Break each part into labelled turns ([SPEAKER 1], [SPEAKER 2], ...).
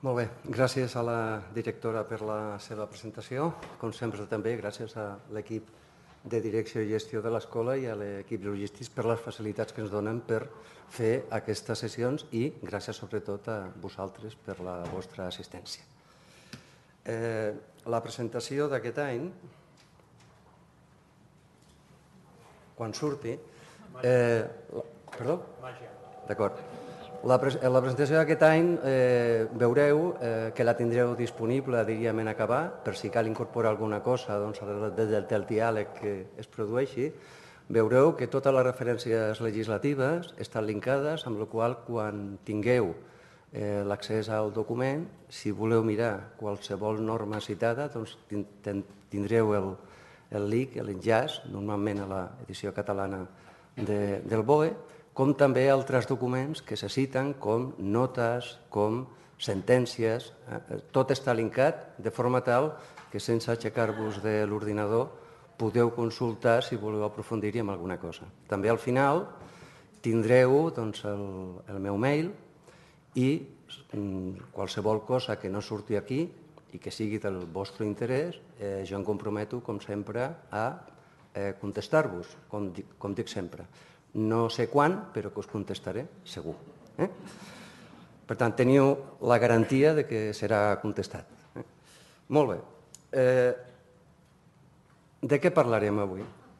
[SPEAKER 1] Molt bé, gràcies a la directora per la seva presentació. Com sempre també gràcies a l'equip de direcció i gestió de l'escola i a l'equip logístic per les facilitats que ens donen per fer aquestes sessions i gràcies sobretot a vosaltres per la vostra assistència. La presentació d'aquest any, quan surti... Perdó? D'acord. La presentació d'aquest any veureu que la tindreu disponible, diríem, en acabar, per si cal incorporar alguna cosa del diàleg que es produeixi. Veureu que totes les referències legislatives estan linkades, amb la qual cosa, quan tingueu l'accés al document, si voleu mirar qualsevol norma citada, doncs tindreu el link, l'enllaç, normalment a l'edició catalana del BOE, com també altres documents que se citen com notes, com sentències. Tot està linkat de forma tal que sense aixecar-vos de l'ordinador podeu consultar si voleu aprofundir-hi en alguna cosa. També al final tindreu el meu mail i qualsevol cosa que no surti aquí i que sigui del vostre interès, jo em comprometo, com sempre, a contestar-vos, com dic sempre. No sé quan, però que us contestaré, segur. Per tant, teniu la garantia de que serà contestat. Molt bé. De què parlarem avui?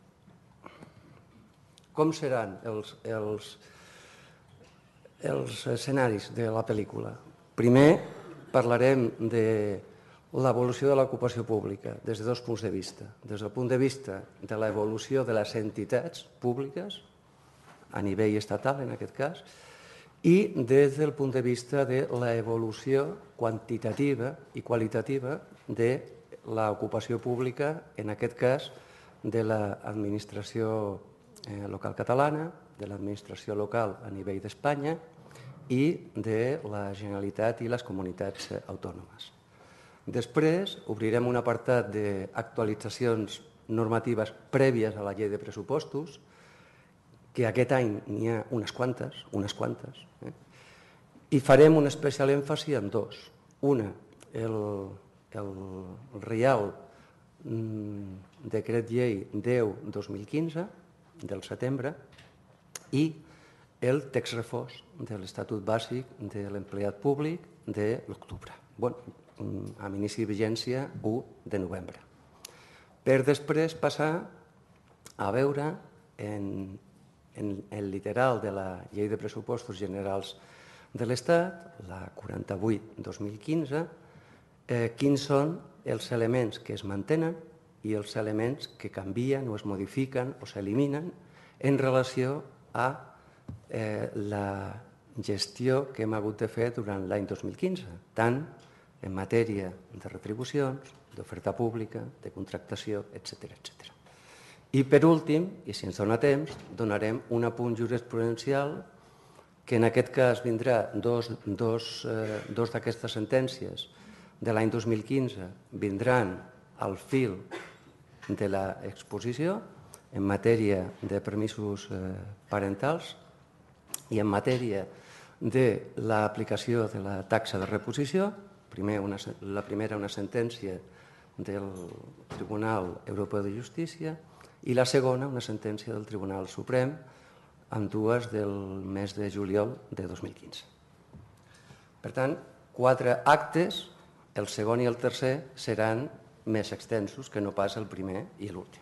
[SPEAKER 1] Com seran els escenaris de la pel·lícula? Primer, parlarem de l'evolució de l'ocupació pública des de dos punts de vista. Des del punt de vista de l'evolució de les entitats públiques, a nivell estatal en aquest cas, i des del punt de vista de l'evolució quantitativa i qualitativa de l'ocupació pública, en aquest cas de l'administració local catalana, de l'administració local a nivell d'Espanya i de la Generalitat i les comunitats autònomes. Després obrirem un apartat d'actualitzacions normatives prèvies a la llei de pressupostos, que aquest any n'hi ha unes quantes, i farem un especial èmfasi en dos. Una, el Reial Decret Llei 10/2015, del setembre, i el text refós de l'Estatut Bàsic de l'Empleat Públic de l'octubre, amb inici de vigència 1 de novembre. Per després passar a veure en el literal de la Llei de Pressupostos Generals de l'Estat, la 48/2015, quins són els elements que es mantenen i els elements que canvien o es modifiquen o s'eliminen en relació a la gestió que hem hagut de fer durant l'any 2015, tant en matèria de retribucions, d'oferta pública, de contractació, etc. I per últim, i si ens dona temps, donarem un apunt jurisprudencial que en aquest cas vindrà dos d'aquestes sentències de l'any 2015 vindran al fil de l'exposició en matèria de permisos parentals i en matèria de l'aplicació de la taxa de reposició. La primera, una sentència del Tribunal Europeu de Justícia, i la segona, una sentència del Tribunal Suprem, ambdues del mes de juliol de 2015. Per tant, 4 actes, el segon i el tercer seran més extensos que no pas el primer i l'últim.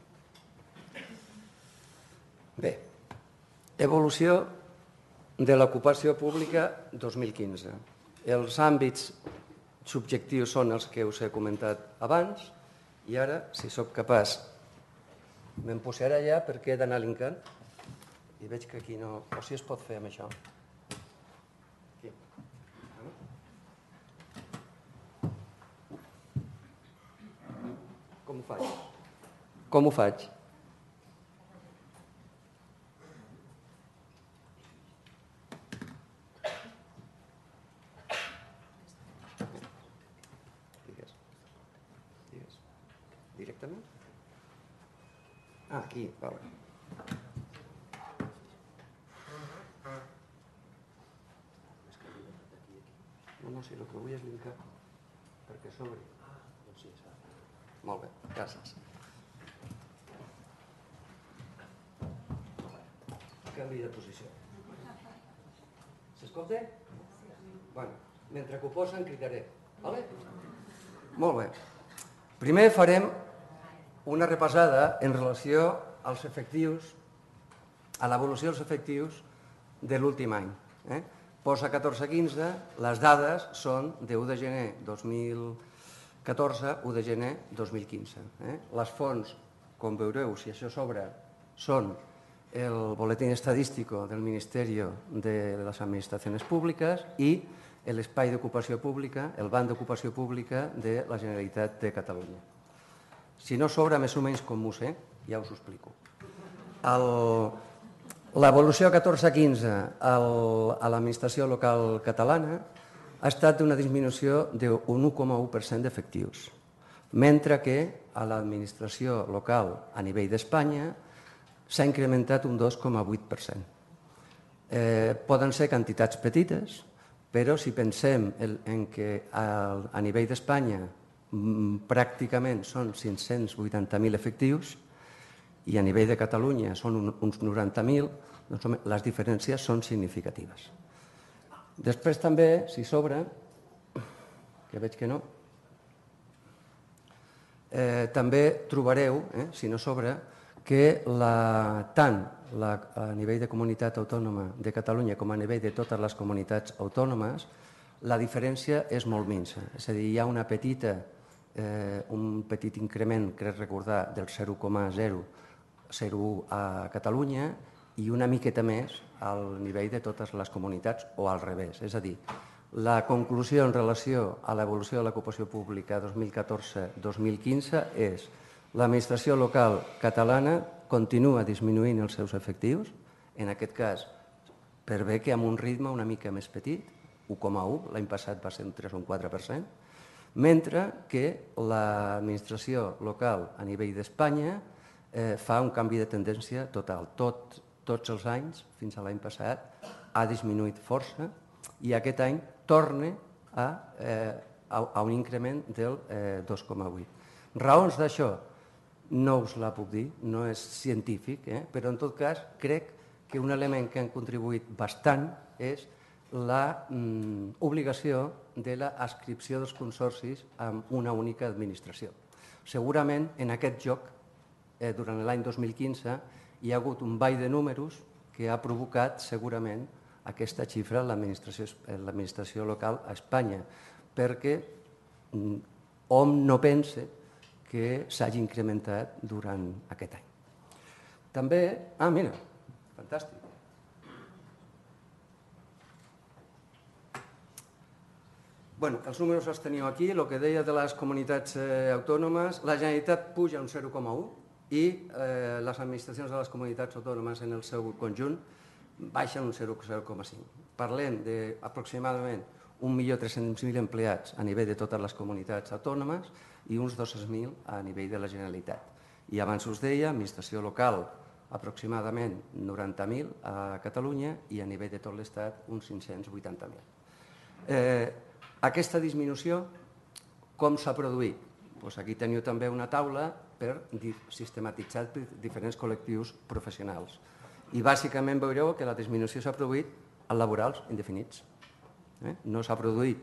[SPEAKER 1] Bé, evolució de l'ocupació pública 2015. Els àmbits subjectius són els que us he comentat abans i ara, si sóc capaç, me'n posaré allà perquè he d'anar linkant i veig que aquí no... O si es pot fer amb això. Aquí. Com ho faig? Com ho faig? Digues. Directament? Ah, aquí, vale. No, si el que vull és linkar perquè s'obri. Doncs sí, molt bé, gràcies. Canvi de posició. S'escolta? Bueno, mentre que ho posen cridaré. Vale? Molt bé. Primer farem una repassada en relació als efectius, a l'evolució dels efectius de l'últim any. Posa 14-15, les dades són de 1 de gener 2014, 1 de gener 2015. Les fonts, com veureu, si això s'obre, són el Boletín Estadístico del Ministerio de las Administraciones Públicas i l'Espai d'Ocupació Pública, el Banc d'Ocupació Pública de la Generalitat de Catalunya. Si no s'obre més o menys com ho sé, ja us ho explico. L'evolució 14-15 a l'administració local catalana ha estat d'una disminució d'un 1,1% d'efectius, mentre que a l'administració local a nivell d'Espanya s'ha incrementat un 2,8%. Poden ser quantitats petites, però si pensem en que a nivell d'Espanya pràcticament són 580.000 efectius i a nivell de Catalunya són uns 90.000, doncs les diferències són significatives. Després també, si s'obre, que veig que no, també trobareu, si no s'obre, que tant a nivell de comunitat autònoma de Catalunya com a nivell de totes les comunitats autònomes, la diferència és molt minsa. És a dir, hi ha un petit increment, crec recordar, del 0,001 a Catalunya i una miqueta més al nivell de totes les comunitats o al revés. És a dir, la conclusió en relació a l'evolució de l'ocupació pública 2014-2015 és l'administració local catalana continua disminuint els seus efectius, en aquest cas per bé que amb un ritme una mica més petit, 1,1, l'any passat va ser un 3 o un 4%, mentre que l'administració local a nivell d'Espanya fa un canvi de tendència total. Tots els anys, fins a l'any passat, ha disminuït força i aquest any torna a un increment del 2,8. Raons d'això no us la puc dir, no és científic, però en tot cas crec que un element que han contribuït bastant és l'obligació de l'adscripció dels consorcis amb una única administració. Segurament en aquest joc, durant l'any 2015, hi ha hagut un ball de números que ha provocat segurament aquesta xifra a l'administració local a Espanya, perquè hom no pensa que s'hagi incrementat durant aquest any. També, mira, fantàstic. Bé, els números els teniu aquí, el que deia de les comunitats autònomes, la Generalitat puja un 0,1 i les administracions de les comunitats autònomes en el seu conjunt baixen un 0,5. Parlem d'aproximadament 1.300.000 empleats a nivell de totes les comunitats autònomes i uns 200.000 a nivell de la Generalitat. I abans us deia, administració local, aproximadament 90.000 a Catalunya i a nivell de tot l'Estat uns 580.000. Aquesta disminució, com s'ha produït? Aquí teniu també una taula per sistematitzar diferents col·lectius professionals. I bàsicament veureu que la disminució s'ha produït en laborals indefinits. No s'ha produït.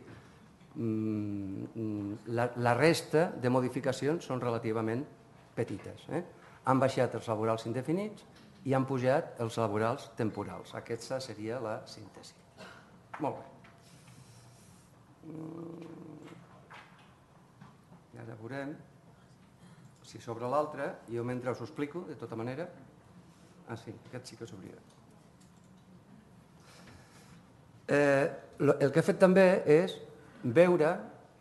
[SPEAKER 1] La resta de modificacions són relativament petites. Han baixat els laborals indefinits i han pujat els laborals temporals. Aquesta seria la síntesi. Molt bé. I ara veurem si s'obre l'altre. Jo mentre us ho explico, de tota manera. Sí, aquest sí que s'obrirà. El que he fet també és veure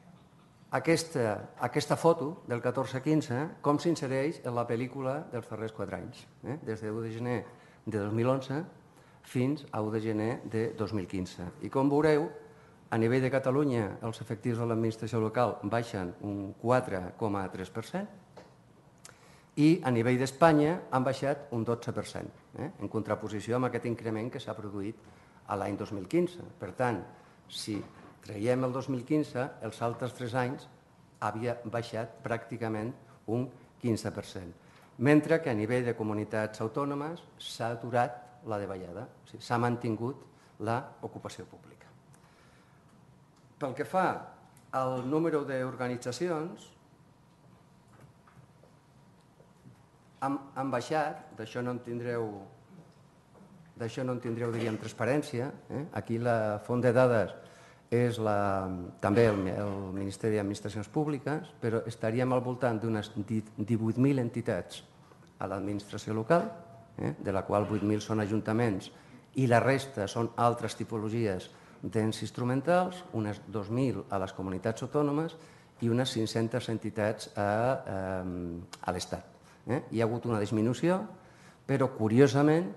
[SPEAKER 1] aquesta foto del 14-15 com s'insereix en la pel·lícula dels darrers 4 anys, des de 1 de gener de 2011 fins a 1 de gener de 2015. I com veureu, a nivell de Catalunya els efectius de l'administració local baixen un 4,3% i a nivell d'Espanya han baixat un 12%, en contraposició amb aquest increment que s'ha produït a l'any 2015. Per tant, si traiem el 2015, els altres 3 anys havia baixat pràcticament un 15%, mentre que a nivell de comunitats autònomes s'ha aturat la davallada, o sigui, s'ha mantingut l'ocupació pública. Pel que fa al número d'organitzacions, han baixat, d'això no en tindreu, diríem, transparència. Aquí la font de dades és també el Ministeri d'Administracions Públiques, però estaríem al voltant d'unes 18.000 entitats a l'administració local, de la qual 8.000 són ajuntaments i la resta són altres tipologies d'ens instrumentals, unes 2.000 a les comunitats autònomes i unes 500 entitats a l'Estat. Hi ha hagut una disminució, però curiosament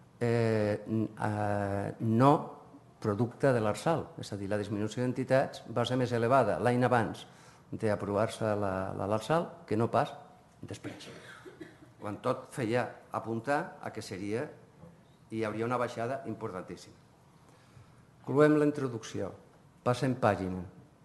[SPEAKER 1] no producte de l'Arsal, és a dir, la disminució d'entitats va ser més elevada l'any abans d'aprovar-se l'Arsal que no pas després, quan tot feia apuntar a que hi hauria una baixada importantíssima. Cloem la introducció, passem pàgina,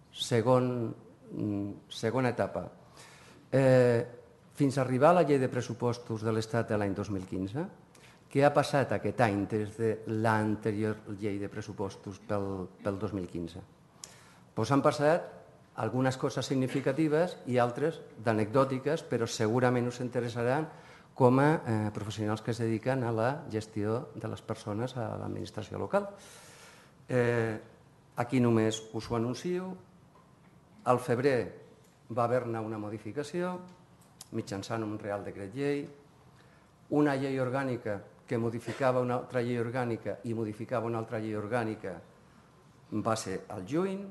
[SPEAKER 1] segona etapa. Fins a arribar a la llei de pressupostos de l'Estat de l'any 2015, què ha passat aquest any des de l'anterior llei de pressupostos pel 2015? Doncs han passat algunes coses significatives i altres d'anecdòtiques, però segurament us interessaran com a professionals que es dediquen a la gestió de les persones a l'administració local. Aquí només us ho anuncio. Al febrer va haver-ne una modificació mitjançant un Real Decret Llei, una llei orgànica que modificava una altra llei orgànica i modificava una altra llei orgànica va ser al juny.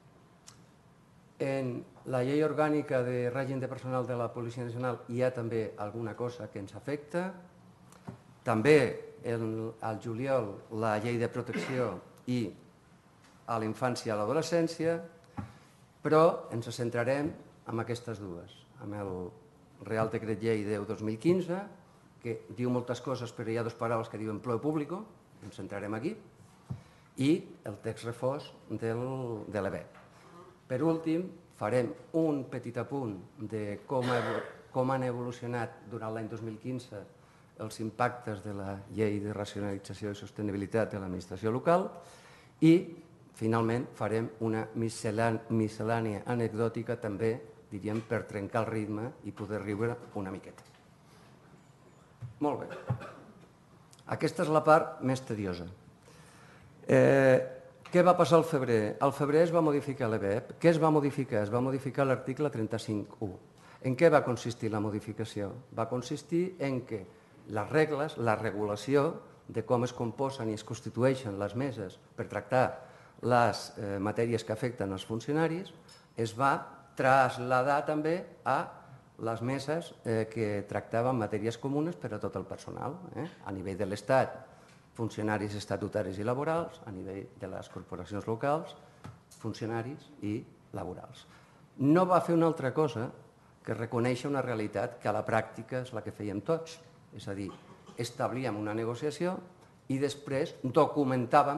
[SPEAKER 1] En la llei orgànica de règim de personal de la Policia Nacional hi ha també alguna cosa que ens afecta. També al juliol la llei de protecció i a la infància i a l'adolescència, però ens centrarem en aquestes dues, amb el Real Decret Llei 10/2015, que diu moltes coses, però hi ha dues paraules que diuen empleo público, ens centrarem aquí, i el text refós de l'EBEP. Per últim, farem un petit apunt de com han evolucionat durant l'any 2015 els impactes de la Llei de Racionalització i Sostenibilitat de l'Administració Local i, finalment, farem una miscel·lània anecdòtica també, diríem, per trencar el ritme i poder riure una miqueta. Molt bé. Aquesta és la part més tediosa. Què va passar al febrer? Al febrer es va modificar l'EBEP. Què es va modificar? Es va modificar l'article 35.1. En què va consistir la modificació? Va consistir en que les regles, la regulació de com es composen i es constitueixen les meses per tractar les matèries que afecten els funcionaris es va traslladar també a les meses que tractaven matèries comunes per a tot el personal, a nivell de l'Estat, funcionaris estatutaris i laborals, a nivell de les corporacions locals, funcionaris i laborals. No va fer una altra cosa que reconèixer una realitat que a la pràctica és la que fèiem tots, és a dir, establíem una negociació i després documentàvem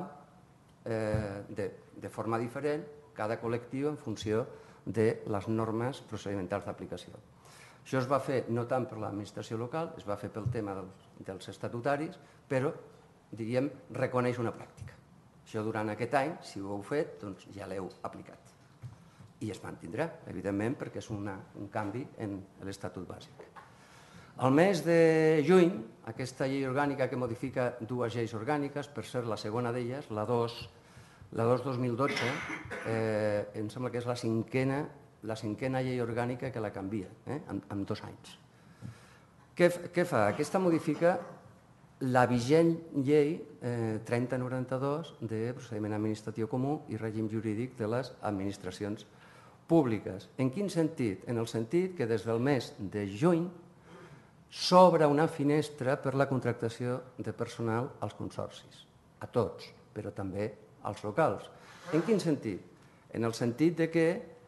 [SPEAKER 1] de forma diferent cada col·lectiu en funció de les normes procedimentals d'aplicació. Això es va fer no tant per l'administració local, es va fer pel tema dels estatutaris, però, diríem, reconeix una pràctica. Això durant aquest any, si ho heu fet, doncs ja l'heu aplicat. I es mantindrà, evidentment, perquè és un canvi en l'Estatut bàsic. Al mes de juny, aquesta llei orgànica que modifica dues lleis orgàniques, per cert, la segona d'elles, la 2/2012, em sembla que és la cinquena llei orgànica que la canvia, en 2 anys. Què fa? Aquesta modifica la vigent llei 3092 de procediment administratiu comú i règim jurídic de les administracions públiques. En quin sentit? En el sentit que des del mes de juny s'obre una finestra per la contractació de personal als consorcis, a tots, però també als locals. En quin sentit? En el sentit que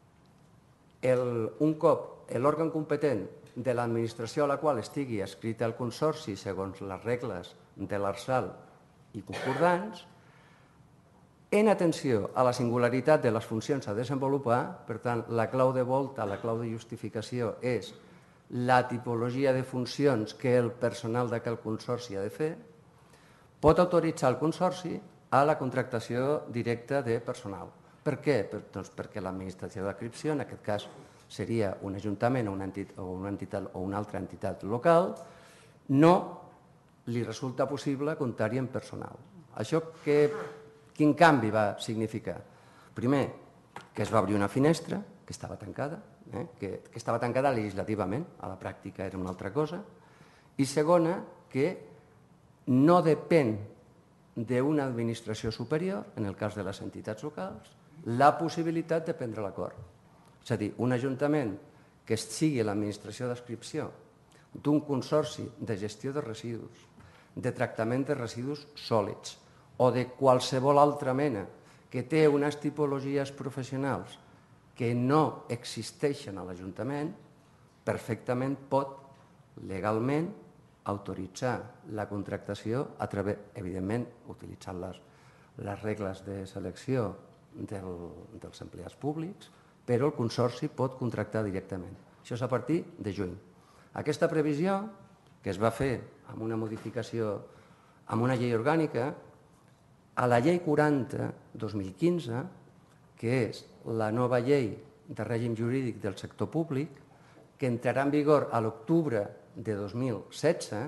[SPEAKER 1] un cop l'òrgan competent de l'administració a la qual estigui adscrit el consorci segons les regles de l'Arsal i concordants En atenció a la singularitat de les funcions a desenvolupar, per tant, la clau de volta, la clau de justificació és la tipologia de funcions que el personal d'aquell consorci ha de fer, pot autoritzar el consorci a la contractació directa de personal. Per què? Doncs perquè l'administració d'adscripció, en aquest cas seria un ajuntament o una altra entitat local, no li resulta possible comptar-hi amb personal. Això quin canvi va significar? Primer, que es va obrir una finestra que estava tancada, que estava tancada legislativament, a la pràctica era una altra cosa, i segona, que no depèn d'una administració superior, en el cas de les entitats locals, la possibilitat de prendre l'acord. És a dir, un ajuntament que sigui l'administració d'adscripció d'un consorci de gestió de residus, de tractament de residus sòlids o de qualsevol altra mena que té unes tipologies professionals que no existeixen a l'Ajuntament, perfectament pot legalment autoritzar la contractació a través, evidentment, utilitzant les regles de selecció dels empleats públics, però el consorci pot contractar directament. Això és a partir de juny. Aquesta previsió, que es va fer amb una modificació, amb una llei orgànica, a la llei 40/2015, que és la nova llei de règim jurídic del sector públic, que entrarà en vigor a l'octubre de 2016,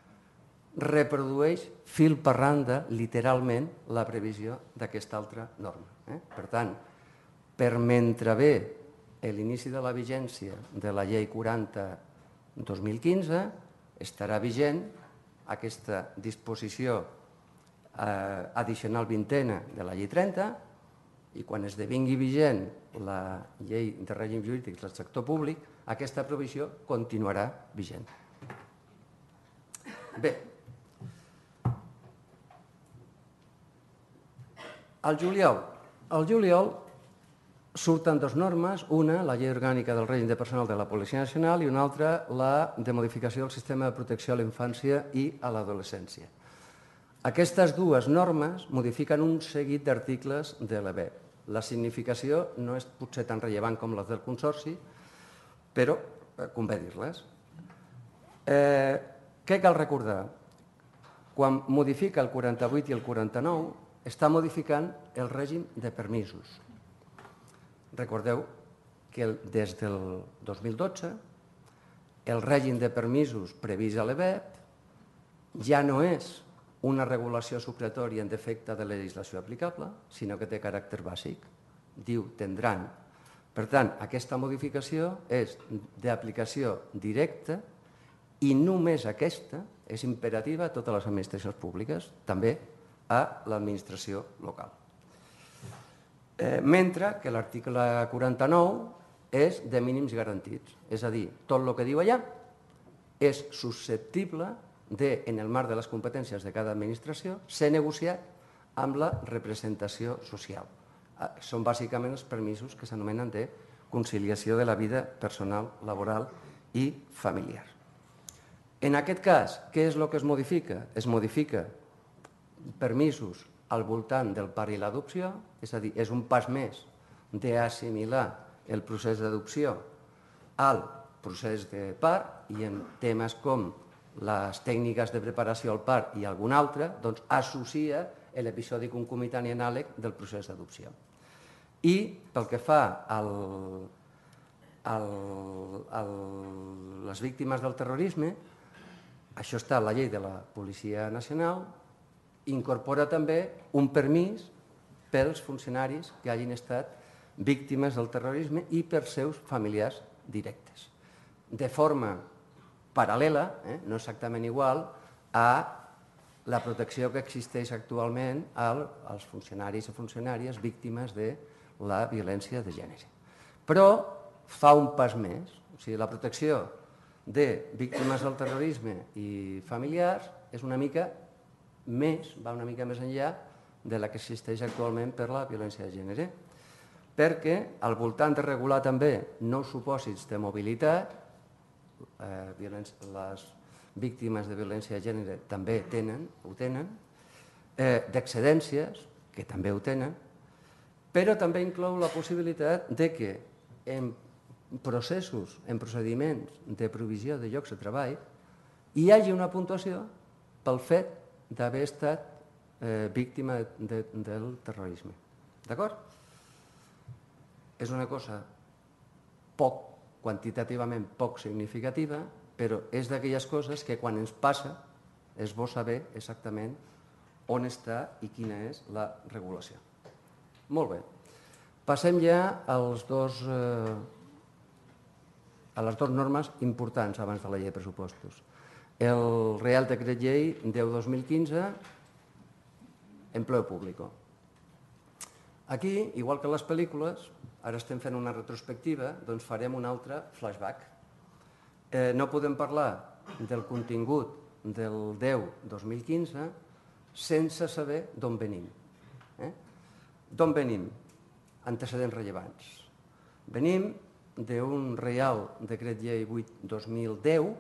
[SPEAKER 1] reprodueix fil per randa, literalment, la previsió d'aquesta altra norma. Per tant, per mentre ve l'inici de la vigència de la llei 40/2015, estarà vigent aquesta disposició addicional 20a de la llei 30 i quan esdevingui vigent la llei de règim jurídic del sector públic, aquesta provisió continuarà vigent. Bé, al juliol surten dues normes, una, la llei orgànica del règim de personal de la Policia Nacional i una altra, la de modificació del sistema de protecció a la infància i a l'adolescència. Aquestes dues normes modifiquen un seguit d'articles de l'EBEP. La significació no és potser tan rellevant com les del consorci, però convé dir-les. Què cal recordar? Quan modifica el 48 i el 49, està modificant el règim de permisos. Recordeu que des del 2012 el règim de permisos previst a l'EBEP ja no és una regulació supletòria en defecte de la legislació aplicable, sinó que té caràcter bàsic. Diu tindran. Per tant, aquesta modificació és d'aplicació directa i només aquesta és imperativa a totes les administracions públiques, també a l'administració local. Mentre que l'article 49 és de mínims garantits, és a dir, tot el que diu allà és susceptible de, en el marc de les competències de cada administració, ser negociat amb la representació social. Són bàsicament els permisos que s'anomenen de conciliació de la vida personal, laboral i familiar. En aquest cas, què és el que es modifica? Es modifica permisos al voltant del part i l'adopció, és a dir, és un pas més d'assimilar el procés d'adopció al procés de part i en temes com les tècniques de preparació al part i algun altre, doncs associa l'episodi concomitant i anàleg del procés d'adopció. I pel que fa a les víctimes del terrorisme, això està a la llei de la Policia Nacional, incorpora també un permís pels funcionaris que hagin estat víctimes del terrorisme i per seus familiars directes. De forma paral·lela, no exactament igual, a la protecció que existeix actualment als funcionaris i funcionàries víctimes de la violència de gènere. Però fa un pas més, o sigui, la protecció de víctimes del terrorisme i familiars és una mica més, va una mica més enllà de la que existeix actualment per la violència de gènere, perquè al voltant de regular també nous supòsits de mobilitat, les víctimes de violència de gènere també ho tenen, d'excedències que també ho tenen, però també inclou la possibilitat de que en processos, en procediments de provisió de llocs de treball, hi hagi una puntuació pel fet d'haver estat víctima del terrorisme. D'acord? És una cosa quantitativament poc significativa, però és d'aquelles coses que quan ens passa és bo saber exactament on està i quina és la regulació. Molt bé. Passem ja a les dues normes importants abans de la llei de pressupostos. El Real Decret Llei 10/2015, empleo público. Aquí, igual que les pel·lícules, ara estem fent una retrospectiva, doncs farem un altre flashback. No podem parlar del contingut del 10/2015 sense saber d'on venim. D'on venim? Antecedents rellevants. Venim d'un Reial Decret Llei 8/2010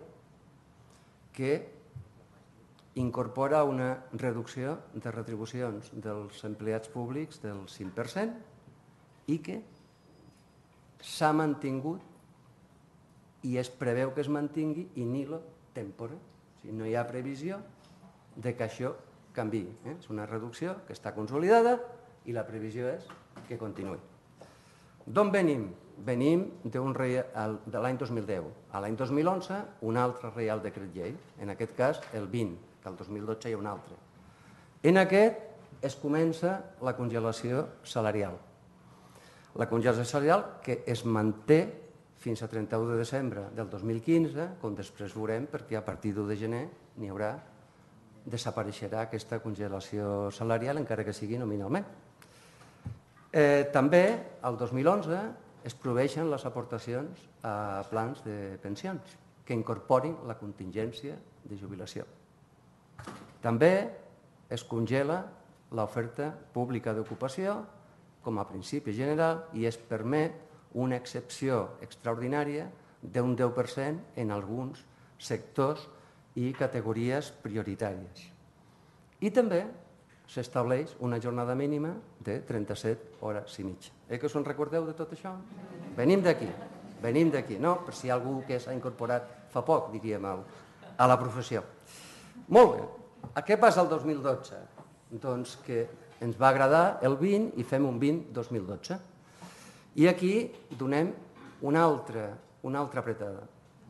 [SPEAKER 1] que incorpora una reducció de retribucions dels empleats públics del 5% i que s'ha mantingut i es preveu que es mantingui in illo tempore. O sigui, no hi ha previsió de que això canviï. És una reducció que està consolidada i la previsió és que continuï. D'on venim? Venim de l'any 2010. A l'any 2011, un altre Reial Decret Llei, en aquest cas el 20, que el 2012 hi ha un altre. En aquest es comença la congelació salarial. La congelació salarial que es manté fins a 31 de desembre del 2015, com després veurem, perquè a partir d'1 de gener n'hi haurà, desapareixerà aquesta congelació salarial, encara que sigui nominalment. També, el 2011, es proveeixen les aportacions a plans de pensions que incorporin la contingència de jubilació. També es congela l'oferta pública d'ocupació com a principi general i es permet una excepció extraordinària d'un 10% en alguns sectors i categories prioritàries. I també s'estableix una jornada mínima de 37 hores i mitja. Que us en recordeu de tot això? Venim d'aquí, no? Per si hi ha algú que s'ha incorporat fa poc, diríem, a la professió. Molt bé. Què passa el 2012? Doncs que ens va agradar el 20 i fem un 20-2012. I aquí donem una altra apretada.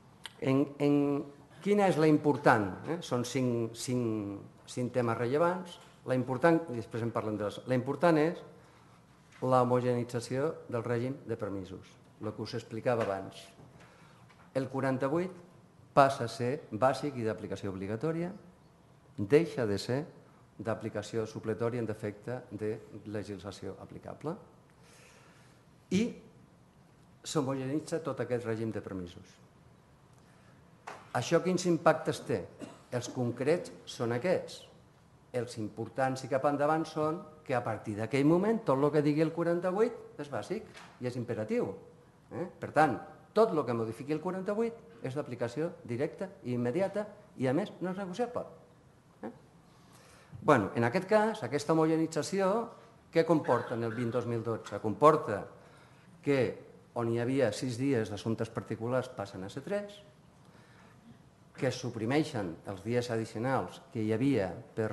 [SPEAKER 1] Quina és la important? Són cinc temes rellevants. La important, i després en parlem de les... La important és l'homogenització del règim de permisos, el que us explicava abans. El 48 passa a ser bàsic i d'aplicació obligatòria, deixa de ser d'aplicació supletòria en defecte de legislació aplicable i s'homogenitza tot aquest règim de permisos. Això quins impactes té? Els concrets són aquests. Els importants i cap endavant són que a partir d'aquell moment tot el que digui el 48 és bàsic i és imperatiu. Per tant, tot el que modifiqui el 48 és d'aplicació directa i immediata i a més no és negociable. En aquest cas, aquesta homogenització, què comporta en el 20-2012? Comporta que on hi havia 6 dies d'assumptes particulars passen a ser 3, que es suprimeixen els dies addicionals que hi havia per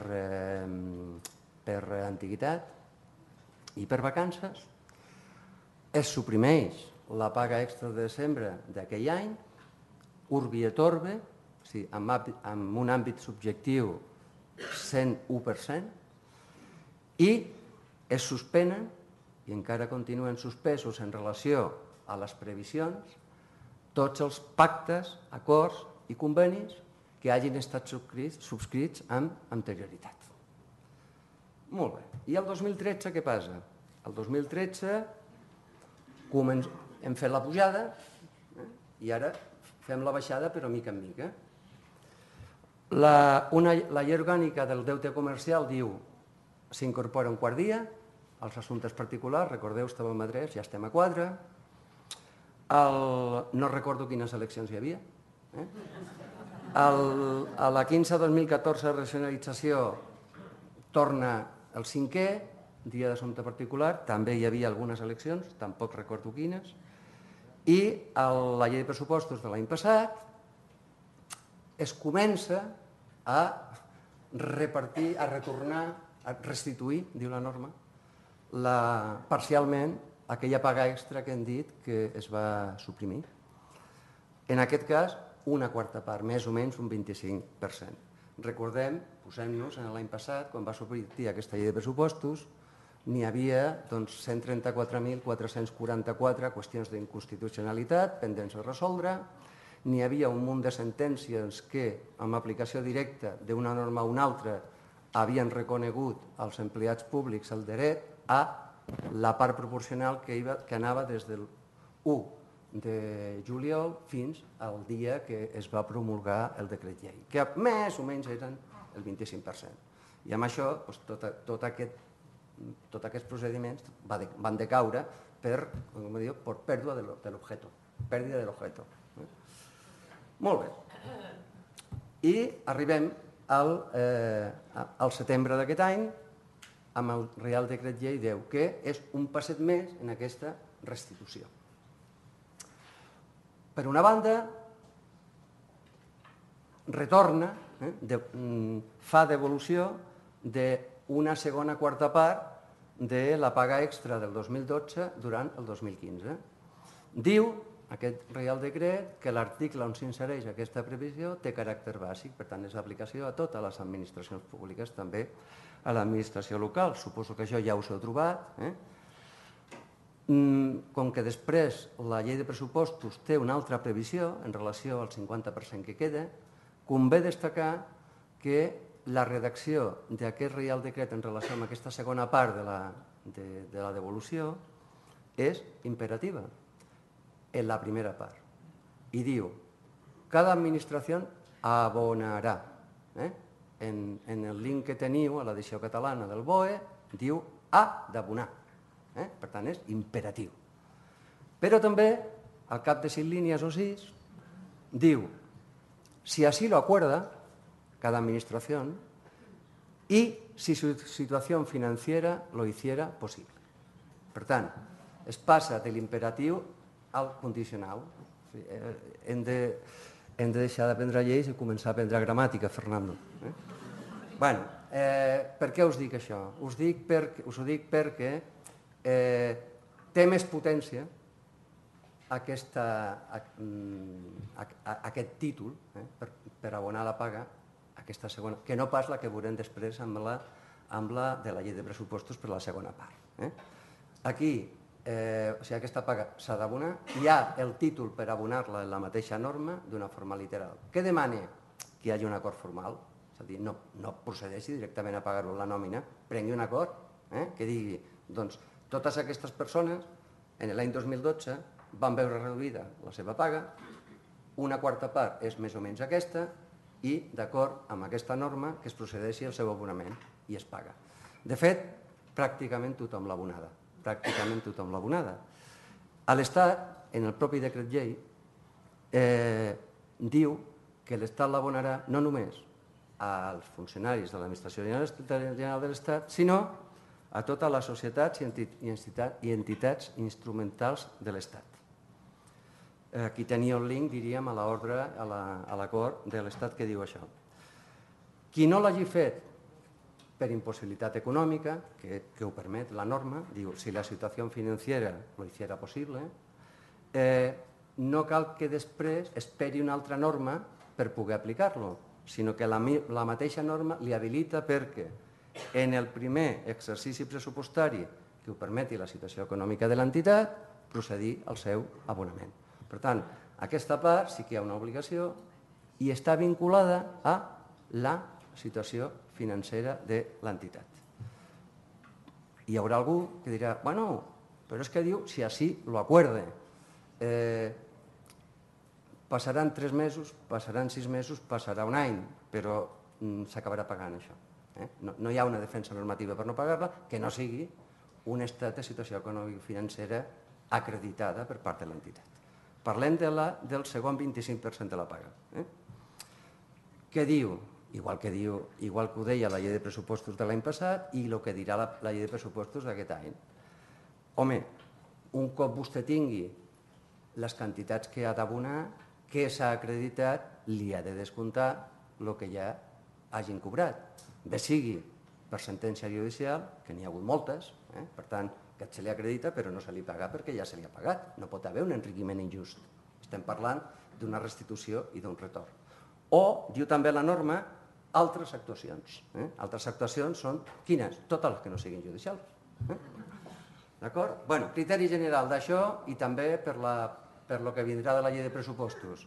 [SPEAKER 1] antiguitat i per vacances, es suprimeix la paga extra de desembre d'aquell any, urbi et orbi, amb un àmbit subjectiu 101%, i es suspenen, i encara continuen suspesos en relació a les previsions, tots els pactes, acords i convenis que hagin estat subscrits amb anterioritat. Molt bé. I el 2013 què passa? El 2013 hem fet la pujada i ara fem la baixada però mica en mica. La llei orgànica del deute comercial diu s'incorpora un quart dia, els assumptes particulars, recordeu, estàvem a 3, ja estem a 4, no recordo quines eleccions hi havia, a la 15-2014 racionalització torna el 5è dia d'assumpte particular, també hi havia algunes eleccions, tampoc recordo quines, i a la llei de pressupostos de l'any passat es comença a repartir, a retornar, a restituir, diu la norma, parcialment aquella paga extra que hem dit que es va suprimir. En aquest cas, una quarta part, més o menys un 25%. Recordem, posem-nos en l'any passat, quan va sortir aquesta llei de pressupostos, n'hi havia 134.444 qüestions d'inconstitucionalitat pendents de resoldre, n'hi havia un munt de sentències que, amb aplicació directa d'una norma a una altra, havien reconegut als empleats públics el dret a la part proporcional que anava des del 1 de juliol fins al dia que es va promulgar el decret llei, que més o menys eren el 25%. I amb això tots aquests procediments van decaure per pèrdua de l'objeto, pèrdua de l'objeto. Molt bé. I arribem al setembre d'aquest any amb el Reial Decret Llei 10, que és un passet més en aquesta restitució. Per una banda, retorna, fa devolució d'una segona quarta part de la paga extra del 2012 durant el 2015. Diu aquest Reial Decret que l'article on s'insereix aquesta previsió té caràcter bàsic, per tant és d'aplicació a totes les administracions públiques, també a l'administració local. Suposo que això ja us heu trobat. Com que després la llei de pressupostos té una altra previsió en relació al 50% que queda, convé destacar que la redacció d'aquest Reial Decret en relació amb aquesta segona part de la devolució és imperativa en la primera part. I diu, cada administració abonarà. En el link que teniu a l'edició catalana del BOE diu ha d'abonar. Per tant, és imperatiu. Però també, al cap de 5 línies o 6, diu, si así lo acuerda cada administración y si su situación financiera lo hiciera posible. Per tant, es passa de l'imperatiu al condicional. Hem de deixar d'aprendre lleis i començar a aprendre gramàtica, Fernando. Per què us dic això? Us ho dic perquè té més potència aquest títol per abonar la paga, aquesta segona, que no pas la que veurem després amb la de la llei de pressupostos per la segona part. Aquí, aquesta paga s'ha d'abonar, hi ha el títol per abonar-la en la mateixa norma d'una forma literal. Què demana? Que hi hagi un acord formal, és a dir, no procedeixi directament a pagar-ho la nòmina, prengui un acord que digui, doncs, totes aquestes persones, en l'any 2012, van veure reduïda la seva paga, una quarta part és més o menys aquesta, i d'acord amb aquesta norma que es procedeixi al seu abonament i es paga. De fet, pràcticament tothom l'ha abonada. Pràcticament tothom l'ha abonada. A l'Estat, en el propi decret llei, diu que l'Estat l'abonarà no només als funcionaris de l'Administració General de l'Estat, sinó a totes les societats i entitats instrumentals de l'Estat. Aquí tenia un link, diríem, a l'ordre, a l'acord de l'Estat que diu això. Qui no l'hagi fet per impossibilitat econòmica, que ho permet la norma, diu, si la situació financera lo hiciera possible, no cal que després esperi una altra norma per poder aplicar-lo, sinó que la mateixa norma li habilita perquè en el primer exercici pressupostari que ho permeti la situació econòmica de l'entitat, procedir al seu abonament. Per tant, aquesta part sí que hi ha una obligació i està vinculada a la situació financera de l'entitat. Hi haurà algú que dirà, bueno, però és que diu, si així lo acuerde, passaran 3 mesos, passaran 6 mesos, passarà un any, però s'acabarà pagant això. No hi ha una defensa normativa per no pagar-la que no sigui un estat de situació econòmica-financera acreditada per part de l'entitat. Parlem del segon 25% de la paga. Què diu igual que ho deia la llei de pressupostos de l'any passat i el que dirà la llei de pressupostos d'aquest any. Home, un cop vostè tingui les quantitats que ha d'abonar, que s'ha acreditat, li ha de descomptar el que ja hagin cobrat. Bé sigui per sentència judicial, que n'hi ha hagut moltes, per tant, que se li acredita però no se li paga perquè ja se li ha pagat. No pot haver un enriquiment injust. Estem parlant d'una restitució i d'un retorn. O, diu també la norma, altres actuacions. Altres actuacions són quines? Totes les que no siguin judicials. D'acord? Bueno, criteri general d'això i també per lo que vindrà de la llei de pressupostos.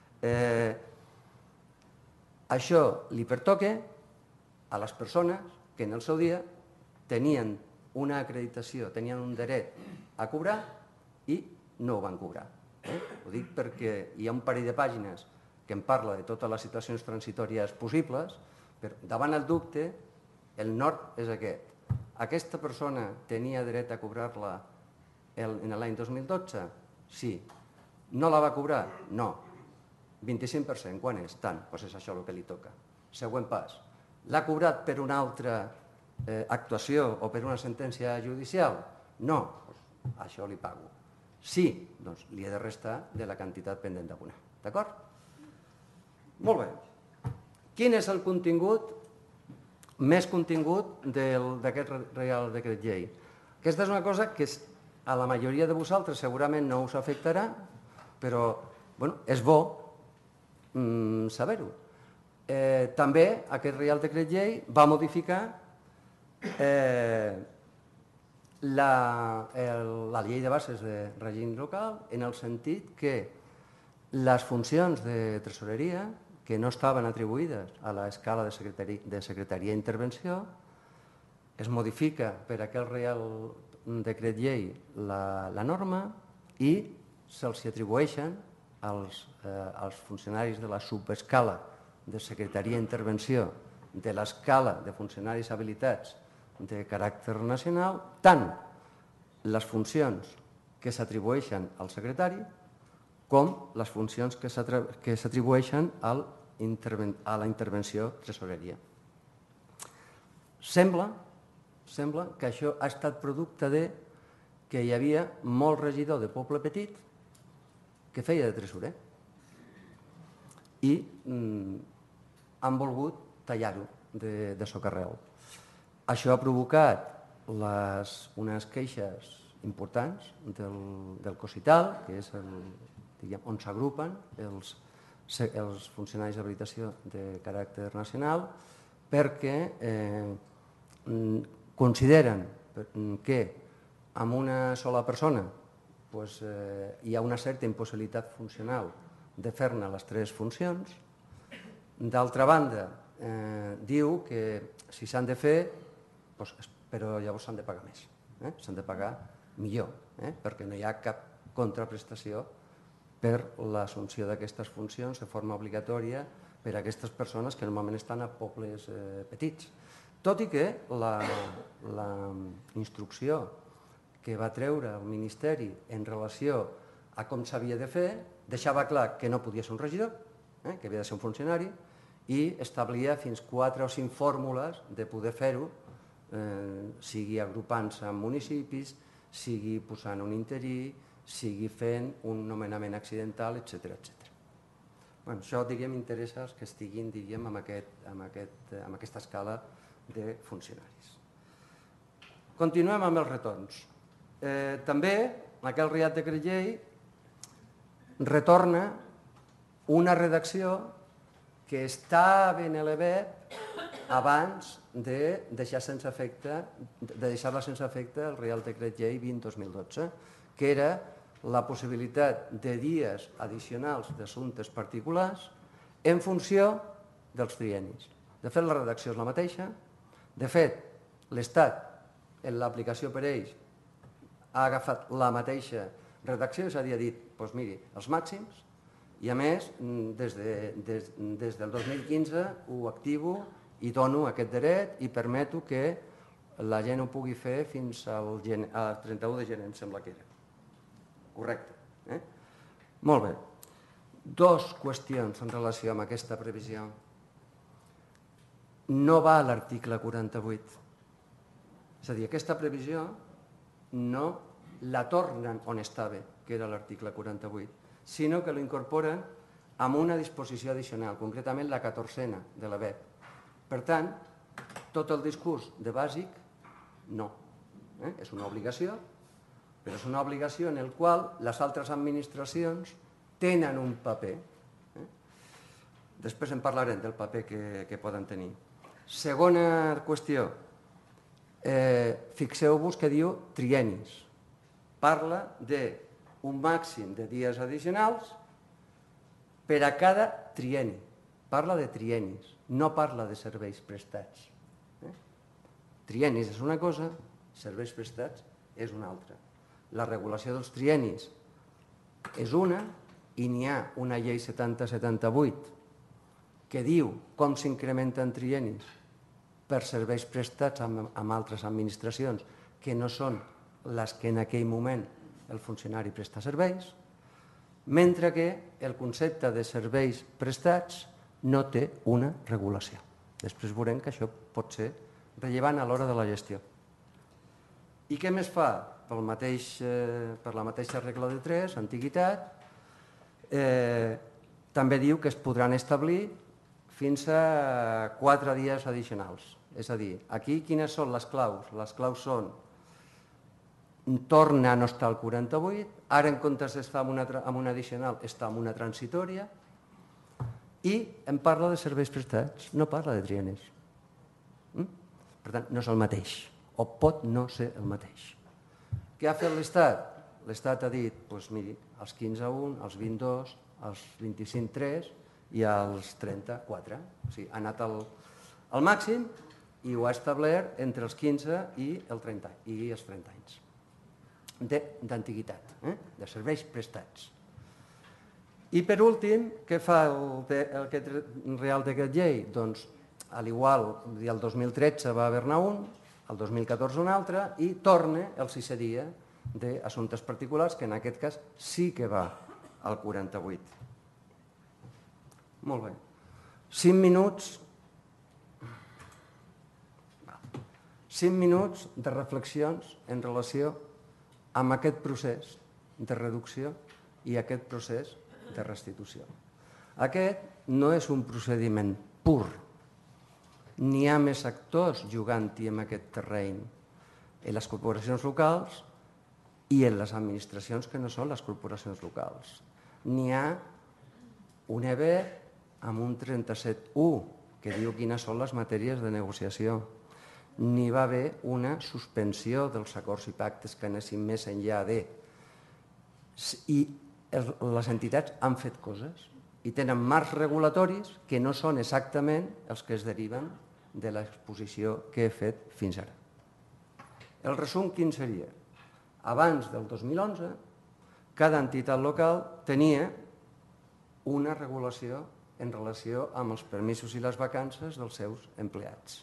[SPEAKER 1] Això li pertoca a les persones que en el seu dia tenien una acreditació, tenien un dret a cobrar i no ho van cobrar. Ho dic perquè hi ha un parell de pàgines que em parla de totes les situacions transitòries possibles, però davant el dubte, el nord és aquest. Aquesta persona tenia dret a cobrar-la en l'any 2012? Sí. No la va cobrar? No. 25%, quan és? Tant. Doncs és això el que li toca. Següent pas. L'ha cobrat per una altra actuació o per una sentència judicial? No. Això li pago. Sí, doncs li he de restar de la quantitat pendent d'abonar. D'acord? Molt bé. Quin és el contingut, més contingut d'aquest Reial Decret Llei? Aquesta és una cosa que a la majoria de vosaltres segurament no us afectarà, però és bo saber-ho. També aquest Reial Decret Llei va modificar la llei de bases de règim local en el sentit que les funcions de tresoreria que no estaven atribuïdes a l'escala de secretaria d'intervenció es modifica per aquell Reial Decret Llei la norma i se'ls atribueixen als funcionaris de la subescala de secretaria d'intervenció de l'escala de funcionaris habilitats de caràcter nacional tant les funcions que s'atribueixen al secretari com les funcions que s'atribueixen a la intervenció tresoreria. Sembla que això ha estat producte de que hi havia molt regidor de poble petit que feia de tresorer i han volgut tallar-ho de socarrel. Això ha provocat unes queixes importants del Cosital, que és on s'agrupen els funcionaris d'habilitació de caràcter nacional, perquè consideren que amb una sola persona hi ha una certa impossibilitat funcional de fer-ne les tres funcions. D'altra banda, diu que si s'han de fer, però llavors s'han de pagar més, s'han de pagar millor, perquè no hi ha cap contraprestació per l'assumpció d'aquestes funcions de forma obligatòria per a aquestes persones que normalment estan a pobles petits. Tot i que la instrucció que va treure el Ministeri en relació a com s'havia de fer deixava clar que no podia ser un regidor, que havia de ser un funcionari, i establia fins 4 o 5 fórmules de poder fer-ho, sigui agrupant-se en municipis, sigui posant un interí, sigui fent un nomenament accidental, etc. Això, interessa als que estiguin amb aquesta escala de funcionaris. Continuem amb els retorns. També, aquell Reial Decret Llei retorna una redacció que estava en l'EBEP abans de deixar-la sense efecte el Reial Decret Llei 20-2012, que era la possibilitat de dies addicionals d'assumptes particulars en funció dels triennis. De fet, la redacció és la mateixa. De fet, l'Estat, en l'aplicació per ells, ha agafat la mateixa redacció, és a dir, ha dit, doncs miri, els màxims, i a més, des del 2015 ho activo i dono aquest dret i permeto que la gent ho pugui fer fins al 31 de gener, em sembla que era. Correcte. Molt bé. Dos qüestions en relació amb aquesta previsió. no va a l'article 48. És a dir, aquesta previsió no la tornen on estava, que era l'article 48, sinó que l'incorporen amb una disposició addicional, concretament la 14a de la BEP. Per tant, tot el discurs de bàsic, no. És una obligació, però és una obligació en el qual les altres administracions tenen un paper. Després en parlarem del paper que poden tenir. Segona qüestió, fixeu-vos que diu triennis. Parla d'un màxim de dies addicionals per a cada trienni. Parla de triennis, no parla de serveis prestats. Triennis és una cosa, serveis prestats és una altra. La regulació dels triennis és una i n'hi ha una llei 7078 que diu com s'incrementen triennis per serveis prestats amb altres administracions que no són les que en aquell moment el funcionari presta serveis, mentre que el concepte de serveis prestats no té una regulació. Després veurem que això pot ser rellevant a l'hora de la gestió. I què més fa? Per la mateixa regla de 3, antiguitat, també diu que es podran establir fins a 4 dies addicionals. És a dir, aquí quines són les claus? Les claus són torna a no estar al 48, ara en comptes d'estar amb una addicional està amb una transitòria i em parla de serveis prestats, no parla de triennis. Per tant, no és el mateix, o pot no ser el mateix. Què ha fet l'Estat? L'Estat ha dit, doncs miri, els 15-1, els 20-2, els 25-3 i els 30-4. O sigui, ha anat al màxim i ho ha establert entre els 15 i els 30 anys d'antiguitat, de serveis prestats. I per últim, què fa aquest Real Decret Llei? Doncs, al igual, el 2013 va haver-ne un, el 2014 un altre, i torna el 6è dia d'assumptes particulars, que en aquest cas sí que va al 48. Molt bé. 5 minuts. 5 minuts de reflexions en relació amb aquest procés de reducció i aquest procés de restitució. Aquest no és un procediment pur. N'hi ha més actors jugant-hi en aquest terreny, en les corporacions locals i en les administracions que no són les corporacions locals. N'hi ha un EB amb un 37.1 que diu quines són les matèries de negociació. N'hi va haver una suspensió dels acords i pactes que anessin més enllà de... I les entitats han fet coses i tenen marcs regulatoris que no són exactament els que es deriven de l'exposició que he fet fins ara. El resum quin seria? Abans del 2011, cada entitat local tenia una regulació en relació amb els permisos i les vacances dels seus empleats.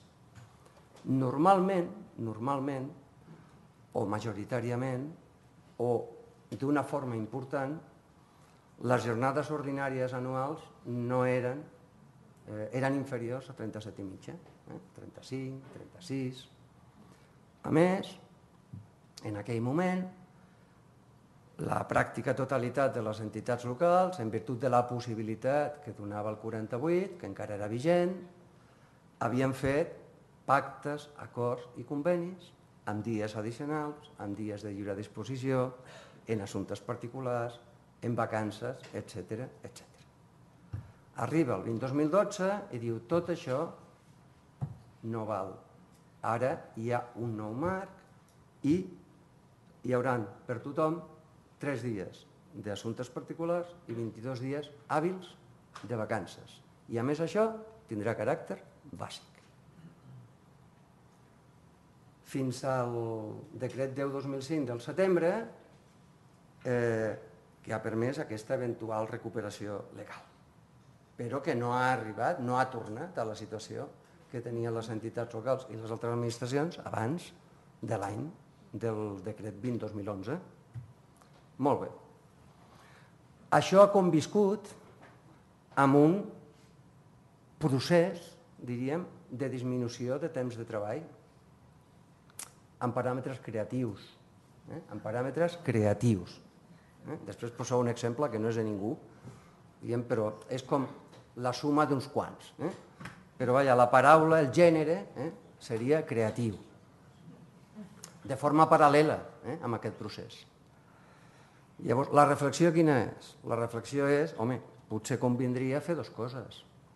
[SPEAKER 1] Normalment, o majoritàriament, o d'una forma important, les jornades ordinàries anuals no eren inferiors a 37,5, 35, 36. A més, en aquell moment, la pràctica totalitat de les entitats locals, en virtut de la possibilitat que donava el 48, que encara era vigent, havien fet pactes, acords i convenis amb dies addicionals, amb dies de lliure disposició, en assumptes particulars, en vacances, etc. Arriba el 2012 i diu tot això no val. Ara hi ha un nou marc i hi haurà per tothom 3 dies d'assumptes particulars i 22 dies hàbils de vacances. I a més això tindrà caràcter bàsic. Fins al decret 10/2005 del setembre, que ha permès aquesta eventual recuperació legal, però que no ha arribat, no ha tornat a la situació que tenien les entitats locals i les altres administracions abans de l'any del decret 20/2011. Molt bé. Això ha conviscut amb un procés, diríem, de disminució de temps de treball en paràmetres creatius. En paràmetres creatius. Després poseu un exemple que no és de ningú, però és com la suma d'uns quants. Però la paraula, el gènere, seria creatiu. De forma paral·lela amb aquest procés. Llavors, la reflexió quina és? La reflexió és, home, potser convindria fer dues coses.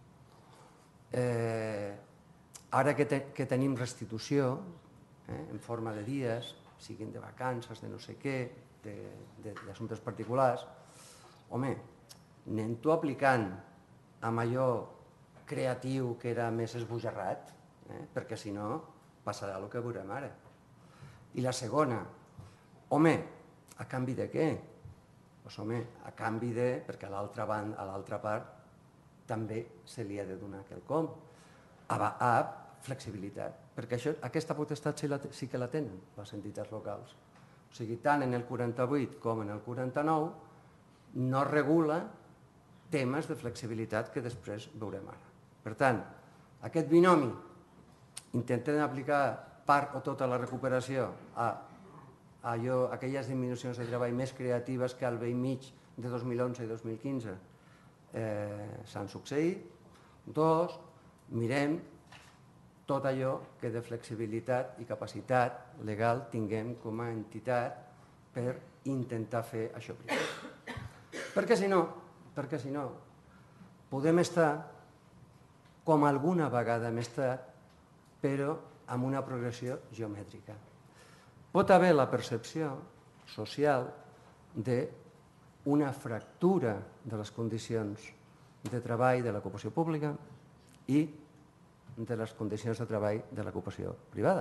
[SPEAKER 1] Ara que tenim restitució, en forma de dies, siguin de vacances, de no sé què, d'assumptes particulars, home, anem-ho aplicant amb allò creatiu que era més esbojarrat, perquè si no passarà el que veurem ara. I la segona, home, a canvi de què? Doncs home, a canvi de, perquè a l'altra part també se li ha de donar quelcom, a flexibilitat, perquè aquesta potestat sí que la tenen les entitats locals. O sigui, tant en el 48 com en el 49 no regula temes de flexibilitat que després veurem ara. Per tant, aquest binomi, intentem aplicar part o tota la recuperació a aquelles disminucions de treball més creatives que al vell mig de 2011 i 2015 s'han succeït. Dos, mirem tot allò que de flexibilitat i capacitat legal tinguem com a entitat per intentar fer això primer. Perquè si no, podem estar com alguna vegada hem estat, però amb una progressió geomètrica. Pot haver la percepció social d'una fractura de les condicions de treball de l'ocupació pública i de les condicions de treball de l'ocupació privada.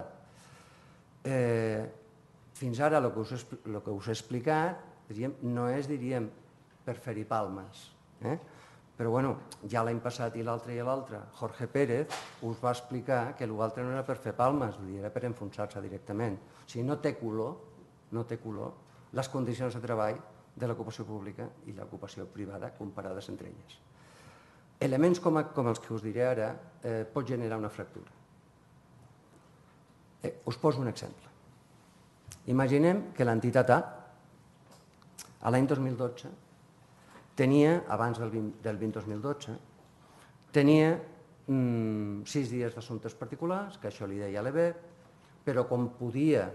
[SPEAKER 1] Fins ara el que us he explicat no és, diríem, per fer-hi palmes, però ja l'any passat i l'altre, Jorge Pérez us va explicar que l'altre no era per fer palmes, era per enfonsar-se directament. O sigui, no té color les condicions de treball de l'ocupació pública i l'ocupació privada comparades entre elles. Elements com els que us diré ara pot generar una fractura. Us poso un exemple. Imaginem que l'entitat A, a l'any 2012, tenia, abans del 2012, tenia 6 dies d'assumptes particulars, que això li deia l'EBEP, però com podia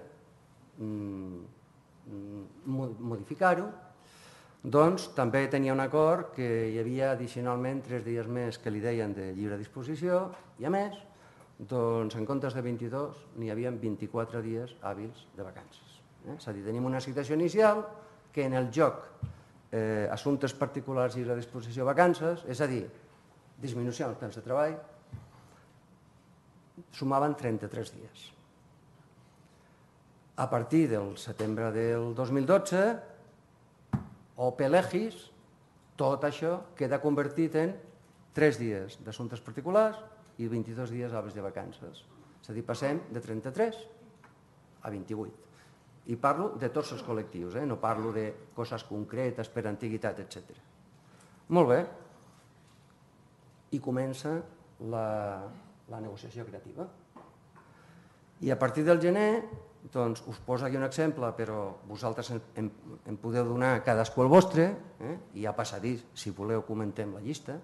[SPEAKER 1] modificar-ho, doncs també tenia un acord que hi havia addicionalment 3 dies més que li deien de lliure disposició i a més, doncs en comptes de 22 n'hi havia 24 dies hàbils de vacances. És a dir, tenim una situació inicial que en el joc assumptes particulars, lliure disposició, vacances, és a dir, disminució del temps de treball, sumaven 33 dies. A partir del setembre del 2012, o pelegis, tot això queda convertit en 3 dies d'assumptes particulars i 22 dies hàbils de vacances. És a dir, passem de 33 a 28. I parlo de tots els col·lectius, no parlo de coses concretes per antiguitat, etc. Molt bé. I comença la negociació creativa. I a partir del gener, doncs us poso aquí un exemple, però vosaltres em podeu donar cadascú el vostre, i ja passadís, si voleu comentem la llista.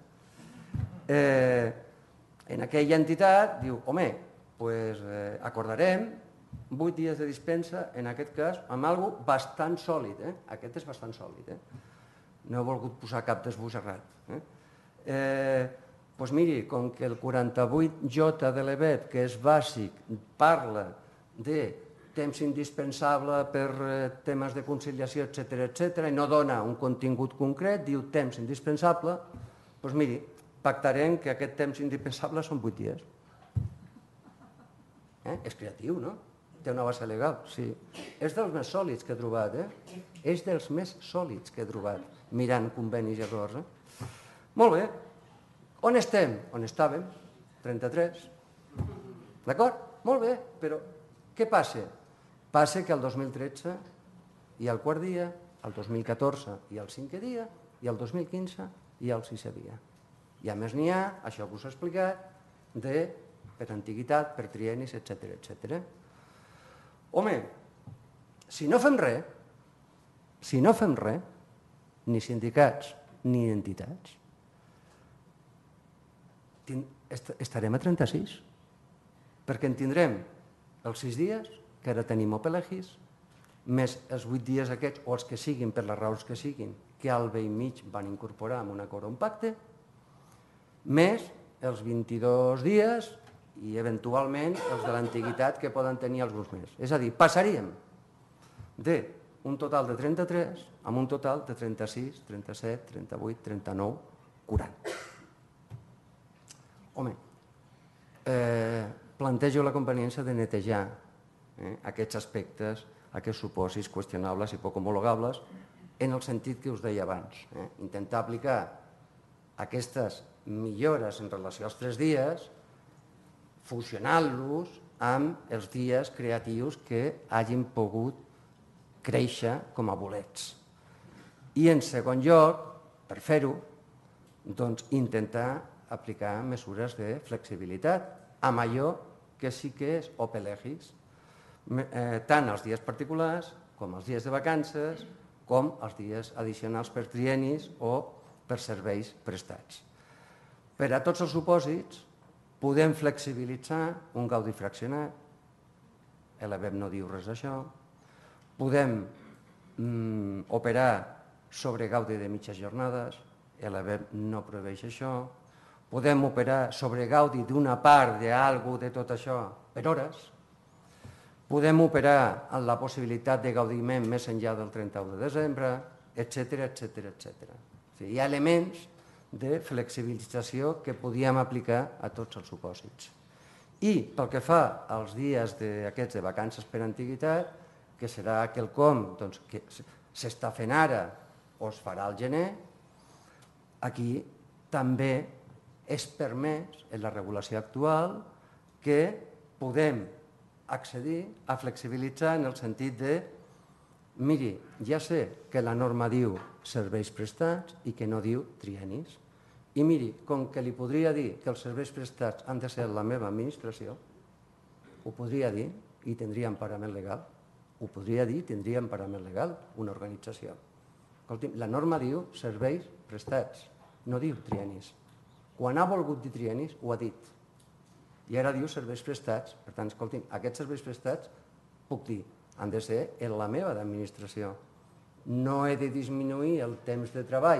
[SPEAKER 1] En aquella entitat diu, home, acordarem 8 dies de dispensa, en aquest cas, amb alguna cosa bastant sòlid. Aquest és bastant sòlid. No he volgut posar cap desbojarrat. Doncs miri, com que el 48J de l'EBEP, que és bàsic, parla de temps indispensable per temes de conciliació, etc., i no dona un contingut concret, diu temps indispensable, doncs miri, pactarem que aquest temps indispensable són 8 dies. És creatiu, no? Té una base legal, sí. És dels més sòlids que he trobat, És dels més sòlids que he trobat, mirant convenis i acords. Molt bé. On estem? On estàvem? 33. D'acord? Molt bé, però què passa? Passa que el 2013 hi ha el quart dia, el 2014 hi ha el cinquè dia i el 2015 hi ha el sisè dia. I a més n'hi ha, això que us he explicat, de per antiguitat, per triennis, etc. Home, si no fem res, ni sindicats ni entitats, estarem a 36, perquè en tindrem els 6 dies, que ara tenim opelegis, més els 8 dies aquests, o els que siguin, per les raons que siguin, que al vell mig van incorporar en un acord o un pacte, més els 22 dies i eventualment els de l'antiguitat que poden tenir alguns més. És a dir, passaríem d'un total de 33 a un total de 36, 37, 38, 39, 40. Home, plantejo la conveniència de netejar aquests aspectes, aquests supòsits qüestionables i poc homologables, en el sentit que us deia abans. Intentar aplicar aquestes millores en relació als 3 dies, fusionant-los amb els dies creatius que hagin pogut créixer com a bolets. I en segon lloc, per fer-ho, intentar aplicar mesures de flexibilitat amb allò que sí que és opelegis, tant els dies particulars com els dies de vacances, com els dies addicionals per triennis o per serveis prestats. Per a tots els supòsits podem flexibilitzar un gaudi fraccionat, l'EBEP no diu res d'això, podem operar sobre gaudi de mitges jornades, l'EBEP no prohibeix això, podem operar sobre gaudi d'una part d'algú de tot això per hores, podem operar amb la possibilitat de gaudiment més enllà del 31 de desembre, etc. Hi ha elements de flexibilització que podíem aplicar a tots els supòsits. I pel que fa als dies aquests de vacances per antiguitat, que serà quelcom que s'està fent ara o es farà al gener, aquí també és permès en la regulació actual que podem accedir a flexibilitzar en el sentit de miri, ja sé que la norma diu serveis prestats i que no diu triennis. I miri, com que li podria dir que els serveis prestats han de ser la meva administració, ho podria dir i tindria emparament legal. Ho podria dir i tindria emparament legal una organització. Escolti'm, la norma diu serveis prestats, no diu triennis. Quan ha volgut dir triennis, ho ha dit. I ara diu serveis prestats. Per tant, escolti'm, aquests serveis prestats, puc dir, han de ser en la meva administració. No he de disminuir el temps de treball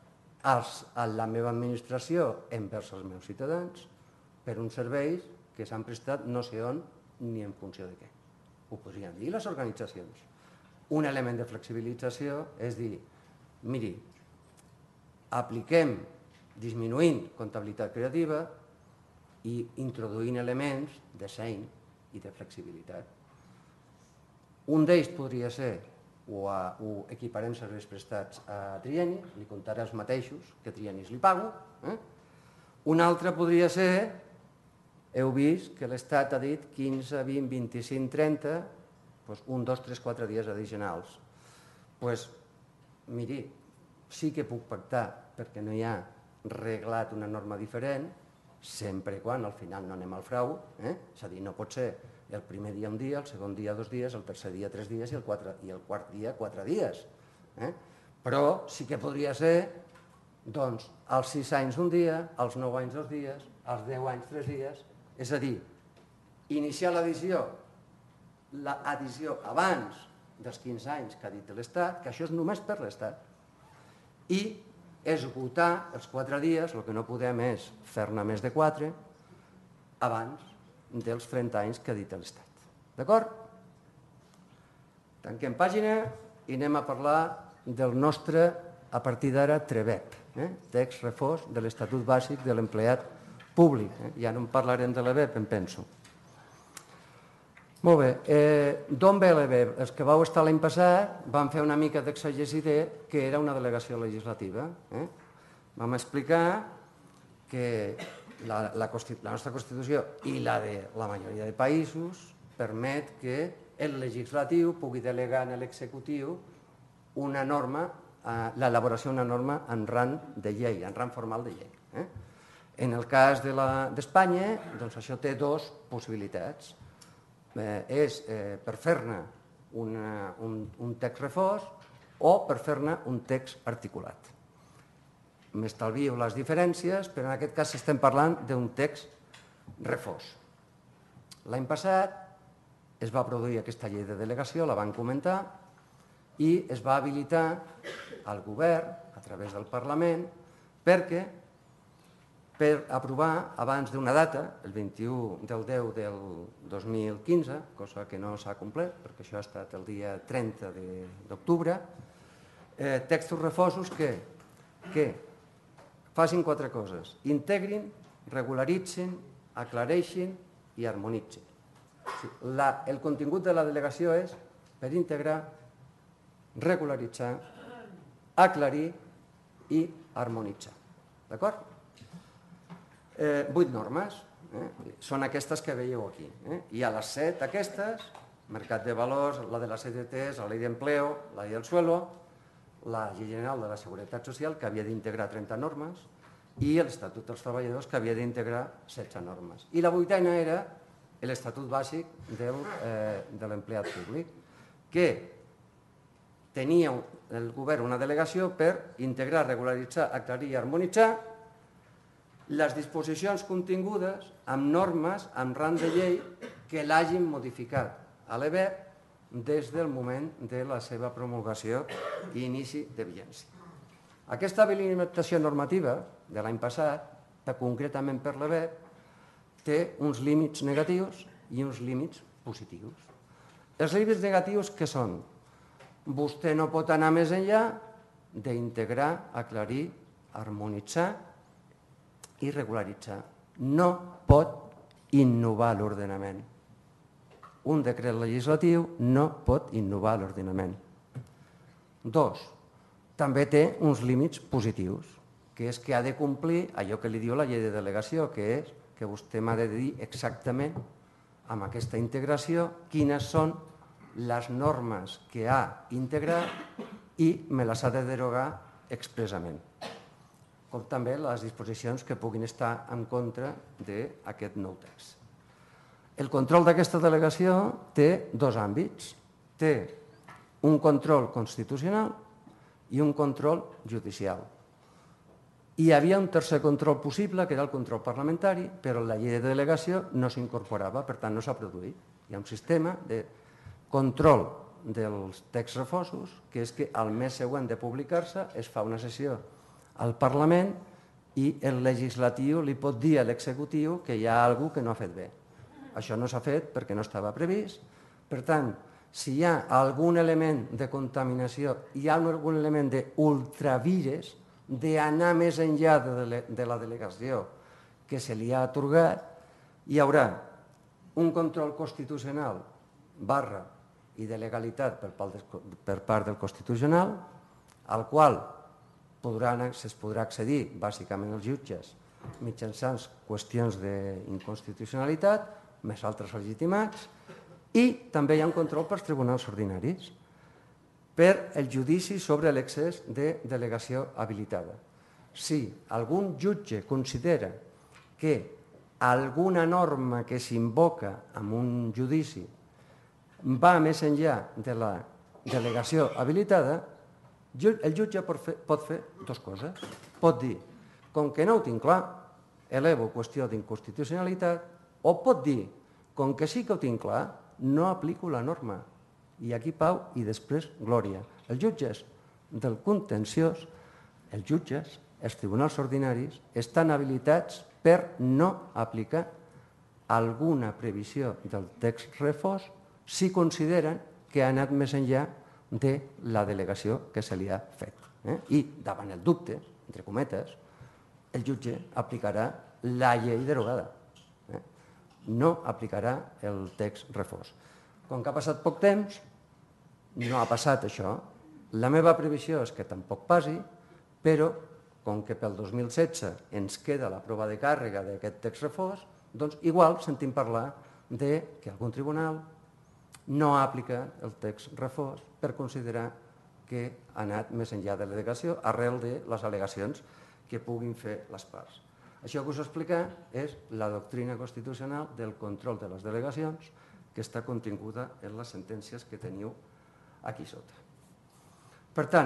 [SPEAKER 1] a la meva administració envers els meus ciutadans per uns serveis que s'han prestat no sé on ni en funció de què. Ho podrien dir les organitzacions. Un element de flexibilització és dir, miri, apliquem disminuint comptabilitat creativa i introduint elements de seny i de flexibilitat. Un d'ells podria ser, ho equiparem serveis prestats a triennis, li comptaré els mateixos que triennis li pago. Un altre podria ser, heu vist que l'Estat ha dit 15, 20, 25, 30, 1, 2, 3, 4 dies addicionals. Doncs, miri, sí que puc pactar perquè no hi ha reglat una norma diferent, sempre quan al final no anem al frau, és a dir, no pot ser el primer dia un dia, el segon dia 2 dies, el tercer dia 3 dies i el quart dia 4 dies. Però sí que podria ser, doncs, als 6 anys un dia, als 9 anys 2 dies, als 10 anys 3 dies, és a dir, iniciar l'addició abans dels 15 anys que ha dit l'Estat, que això és només per l'Estat, i executar els 4 dies, el que no podem és fer-ne més de 4, abans dels 30 anys que ha dit l'Estat. D'acord? Tanquem pàgina i anem a parlar del nostre, a partir d'ara, TREBEP, text refós de l'Estatut Bàsic de l'Empleat Públic. Ja no en parlarem de l'EBEP, em penso. Molt bé, d'on ve l'EBEP? Els que vau estar l'any passat van fer una mica d'exegesi de que era una delegació legislativa. Vam explicar que la nostra Constitució i la de la majoria de països permet que el legislatiu pugui delegar en l'executiu una norma, l'elaboració d'una norma en rang de llei, en rang formal de llei. En el cas d'Espanya, doncs això té dues possibilitats. És per fer-ne un text refós o per fer-ne un text articulat. M'estalvio les diferències, però en aquest cas estem parlant d'un text refós. L'any passat es va produir aquesta llei de delegació, la van comentar, i es va habilitar al govern, a través del Parlament, per aprovar abans d'una data, el 21 del 10 del 2015, cosa que no s'ha complert, perquè això ha estat el dia 30 d'octubre, textos refosos que facin quatre coses: integrin, regularitzin, aclareixin i harmonitzin. El contingut de la delegació és per integrar, regularitzar, aclarir i harmonitzar. D'acord? 8 normes, són aquestes que veieu aquí. Hi ha les 7 aquestes: mercat de valors, la de les ETTs, la llei d'empleo, la llei del suelo, la llei general de la seguretat social, que havia d'integrar 30 normes, i l'Estatut dels Treballadors, que havia d'integrar 16 normes. I la 8a era l'Estatut Bàsic de l'Empleat Públic, que tenia el govern una delegació per integrar, regularitzar, aclarir i harmonitzar les disposicions contingudes amb normes, amb rang de llei, que l'hagin modificat a l'EBEP des del moment de la seva promulgació i inici de vigència. Aquesta habilitació normativa de l'any passat, concretament per l'EBEP, té uns límits negatius i uns límits positius. Els límits negatius què són? Vostè no pot anar més enllà d'integrar, aclarir, harmonitzar i regularitzar. No pot innovar l'ordenament. Un decret legislatiu no pot innovar l'ordenament. 2. També té uns límits positius, que és que ha de complir allò que li diu la llei de delegació, que és que vostè m'ha de dir exactament, amb aquesta integració, quines són les normes que ha integrat i me les ha de derogar expressament, com també les disposicions que puguin estar en contra d'aquest nou text. El control d'aquesta delegació té dos àmbits. Té un control constitucional i un control judicial. Hi havia un tercer control possible, que era el control parlamentari, però la llei de delegació no s'incorporava, per tant no s'ha produït. Hi ha un sistema de control dels texts refosos, que és que al mes següent de publicar-se es fa una sessió al Parlament i el legislatiu li pot dir a l'executiu que hi ha alguna cosa que no ha fet bé. Això no s'ha fet perquè no estava previst. Per tant, si hi ha algun element de contaminació, hi ha algun element d'ultravires, d'anar més enllà de la delegació que se li ha atorgat, hi haurà un control constitucional i de legalitat per part del Constitucional, al qual es podrà accedir bàsicament als jutges mitjançant qüestions d'inconstitucionalitat, més altres legitimats, i també hi ha un control pels tribunals ordinaris per el judici sobre l'excés de delegació habilitada. Si algun jutge considera que alguna norma que s'invoca en un judici va més enllà de la delegació habilitada, el jutge pot fer dues coses. Pot dir, com que no ho tinc clar, elevo qüestió d'inconstitucionalitat, o pot dir, com que sí que ho tinc clar, no aplico la norma. I aquí pau i després glòria. Els jutges del contenciós, els jutges, els tribunals ordinaris, estan habilitats per no aplicar alguna previsió del text refós si consideren que ha anat més enllà de la delegació que se li ha fet. I davant el dubte, entre cometes, el jutge aplicarà la llei derogada. No aplicarà el text refós. Com que ha passat poc temps, no ha passat això. La meva previsió és que tampoc passi, però com que pel 2016 ens queda la prova de càrrega d'aquest text refós, doncs igual sentim parlar que algun tribunal no aplica el text refós per considerar que ha anat més enllà de la delegació arrel de les al·legacions que puguin fer les parts. Això que us explica és la doctrina constitucional del control de les delegacions que està continguda en les sentències que teniu aquí sota. Per tant,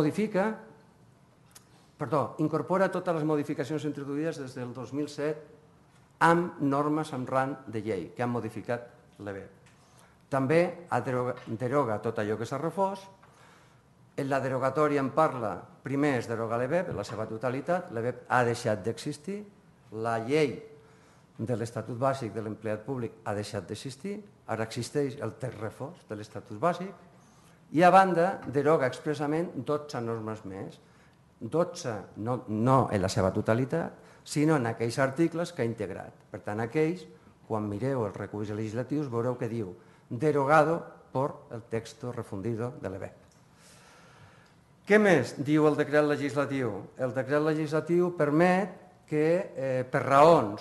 [SPEAKER 1] incorpora totes les modificacions introduïdes des del 2007 amb normes amb rang de llei que han modificat l'EBEP. També deroga tot allò que s'ha refós. En la derogatòria en parla, primer es deroga l'EBEP, en la seva totalitat, l'EBEP ha deixat d'existir, la llei de l'Estatut Bàsic de l'Empleat Públic ha deixat d'existir, ara existeix el text refós de l'Estatut Bàsic, i a banda deroga expressament 12 normes més, 12 no en la seva totalitat, sinó en aquells articles que ha integrat. Per tant, aquells, quan mireu els recursos legislatius, veureu que diu derogado por el texto refundido de l'EBEP. Què més diu el decret legislatiu? El decret legislatiu permet que per raons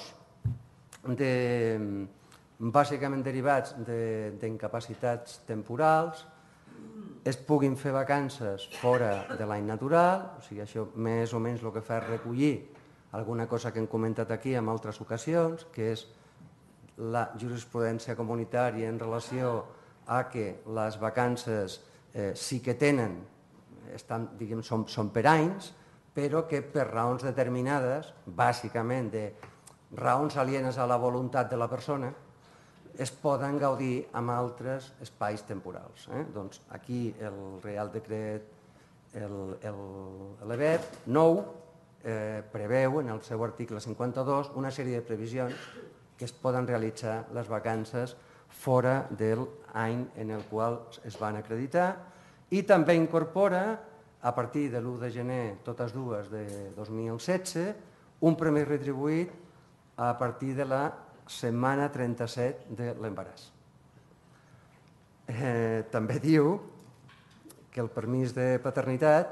[SPEAKER 1] bàsicament derivats d'incapacitats temporals es puguin fer vacances fora de l'any natural, o sigui, això més o menys el que fa és recollir alguna cosa que hem comentat aquí en altres ocasions, que és la jurisprudència comunitària en relació a que les vacances sí que tenen, són per anys, però que per raons determinades, bàsicament de raons alienes a la voluntat de la persona, es poden gaudir amb altres espais temporals. Doncs aquí el Reial Decret, l'EBEP 9, preveu en el seu article 52 una sèrie de previsions que es poden realitzar les vacances fora de l'any en el qual es van acreditar i també incorpora, a partir de l'1 de gener, totes dues de 2016, un premi retribuït a partir de la setmana 37 de l'embaràs. També diu que el permís de paternitat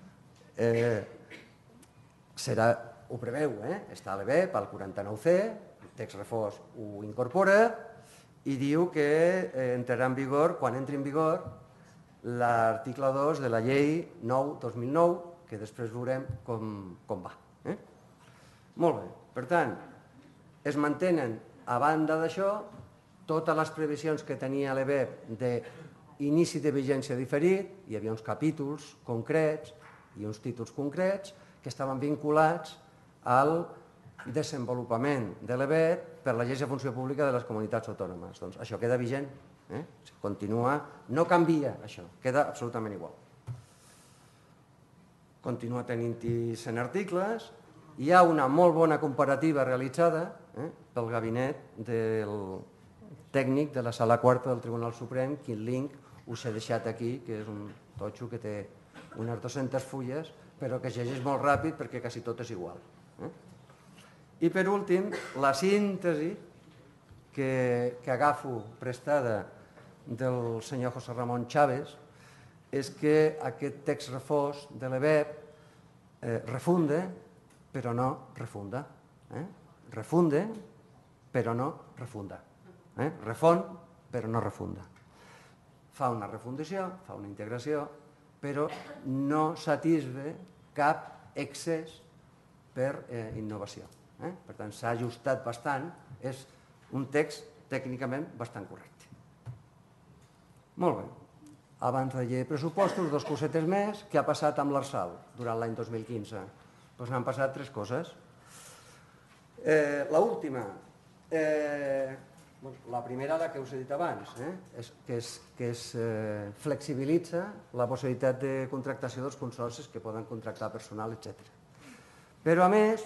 [SPEAKER 1] serà, ho preveu, està a l'EBEP, al 49C, el text refós ho incorpora i diu que entrarà en vigor, quan entri en vigor, l'article 2 de la llei 9/2009, que després veurem com va. Molt bé, per tant, es mantenen, a banda d'això, totes les previsions que tenia l'EBEP d'inici de vigència diferit, hi havia uns capítols concrets i uns títols concrets que estaven vinculats al desenvolupament de l'EBEP per la Llei de Funció Pública de les Comunitats Autònomes. Doncs això queda vigent, continua, no canvia això, queda absolutament igual. Continua tenint-hi 100 articles. Hi ha una molt bona comparativa realitzada pel gabinet del tècnic de la Sala Quarta del Tribunal Suprem, quin link us he deixat aquí, que és un totxo que té unes 200 fulles, però que es llegeix molt ràpid perquè quasi tot és igual. I per últim, la síntesi que agafo prestada del senyor José Ramón Chávez és que aquest text refós de l'EBEP refunde, però no refunda. Refunde, però no refunda. Refon, però no refunda. Fa una refundició, fa una integració, però no satisfe cap excés per innovació. Per tant, s'ha ajustat bastant, és un text tècnicament bastant correcte. Molt bé. Abans de llei de pressupostos, 2 cosetes més. Què ha passat amb l'Arsal durant l'any 2015? Doncs n'han passat 3 coses. L'última, la primera, la que us he dit abans, que es flexibilitza la possibilitat de contractació dels consorcis que poden contractar personal, etc. Però, a més,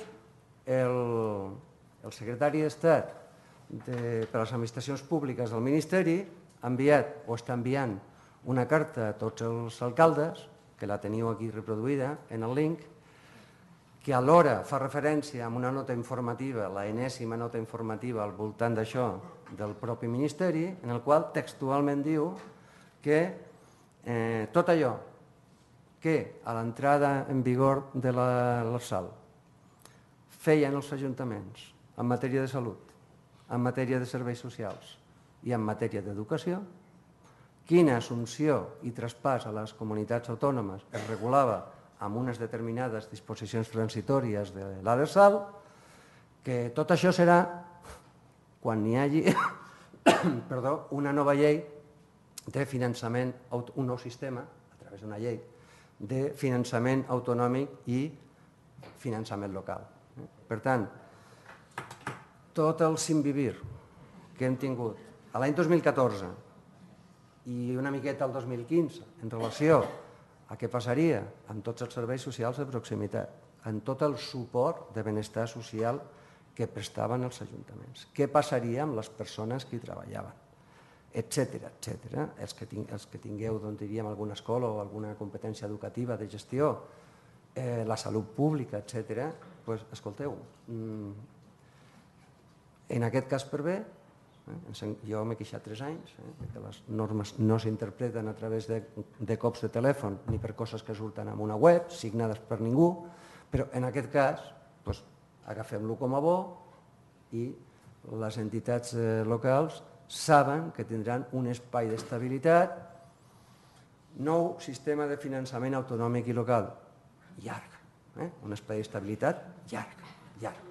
[SPEAKER 1] el secretari d'Estat per a les administracions públiques del Ministeri ha enviat o està enviant una carta a tots els alcaldes, que la teniu aquí reproduïda en el link, que alhora fa referència a una nota informativa, la enèsima nota informativa al voltant d'això del propi Ministeri, en el qual textualment diu que tot allò que a l'entrada en vigor de l'Arsal feien els ajuntaments en matèria de salut, en matèria de serveis socials i en matèria d'educació, quina assumpció i traspàs a les comunitats autònomes es regulava amb unes determinades disposicions transitòries de l'Arsal, que tot això serà quan n'hi hagi una nova llei de finançament, un nou sistema, a través d'una llei, de finançament autonòmic i finançament local. Per tant, tot el simvivir que hem tingut a l'any 2014 i una miqueta al 2015 en relació a què passaria amb tots els serveis socials de proximitat, amb tot el suport de benestar social que prestaven els ajuntaments, què passaria amb les persones que hi treballaven, etcètera, etcètera. Els que tingueu, diríem, alguna escola o alguna competència educativa de gestió, la salut pública, etcètera, doncs, escolteu, en aquest cas per bé, jo m'he queixat 3 anys, que les normes no s'interpreten a través de cops de telèfon ni per coses que surten en una web, signades per ningú, però en aquest cas agafem-lo com a bo i les entitats locals saben que tindran un espai d'estabilitat, nou sistema de finançament autonòmic i local, llarg, un espai d'estabilitat llarg,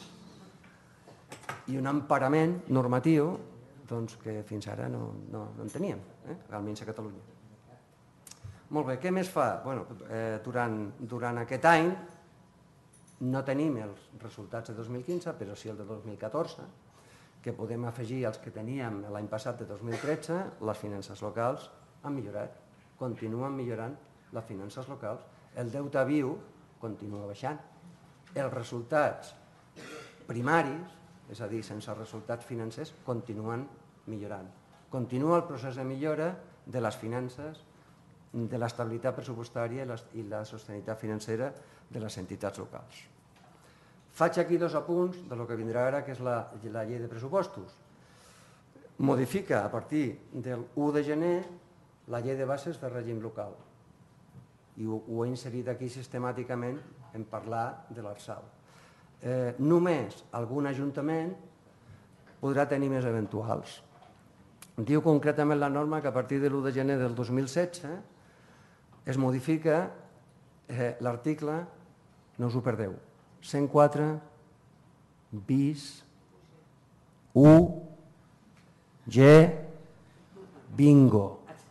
[SPEAKER 1] i un emparament normatiu que fins ara no en teníem, almenys a Catalunya. Molt bé, què més fa? Durant aquest any no tenim els resultats de 2015, però sí el de 2014, que podem afegir als que teníem l'any passat de 2013, les finances locals han millorat, continuen millorant les finances locals, el deute viu continua baixant, els resultats primaris, és a dir, sense resultats financers, continuen millorant. Continua el procés de millora de les finances, de l'estabilitat pressupostària i la sostenibilitat financera de les entitats locals. Faig aquí 2 apunts del que vindrà ara, que és la llei de pressupostos. Modifica a partir del 1 de gener la llei de bases de règim local i ho he inserit aquí sistemàticament en parlar de l'Arsal. Només algun ajuntament podrà tenir més eventuals. Diu concretament la norma que a partir de l'1 de gener del 2016 es modifica l'article, no us ho perdeu, 104 bis 1 G bingo.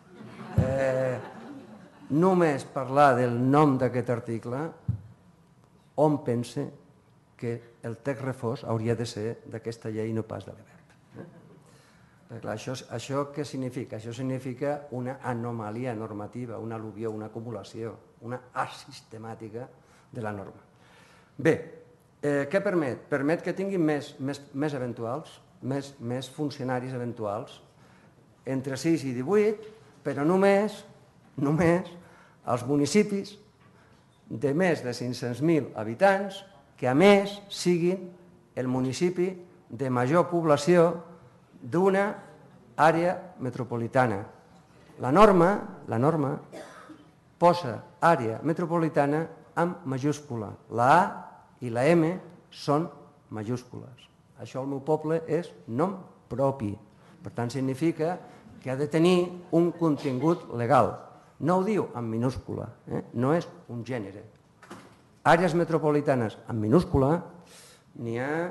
[SPEAKER 1] Només parlar del nom d'aquest article hom pense que el text refós hauria de ser d'aquesta llei i no pas de l'EBERT. Això què significa? Això significa una anomalia normativa, una al·luvió, una acumulació, una asistemàtica de la norma. Bé, què permet? Permet que tinguin més eventuals, més funcionaris eventuals, entre 6 i 18, però només als municipis de més de 500.000 habitants que a més siguin el municipi de major població d'una àrea metropolitana. La norma posa àrea metropolitana amb majúscula. La A i la M són majúscules. Això al meu poble és nom propi. Per tant, significa que ha de tenir un contingut legal. No ho diu en minúscula, no és un gènere. Àrees metropolitanes en minúscula n'hi ha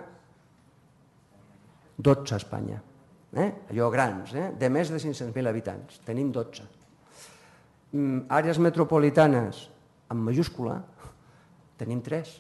[SPEAKER 1] 12 a Espanya, allò grans, de més de 500.000 habitants, tenim 12. Àrees metropolitanes en majúscula tenim 3.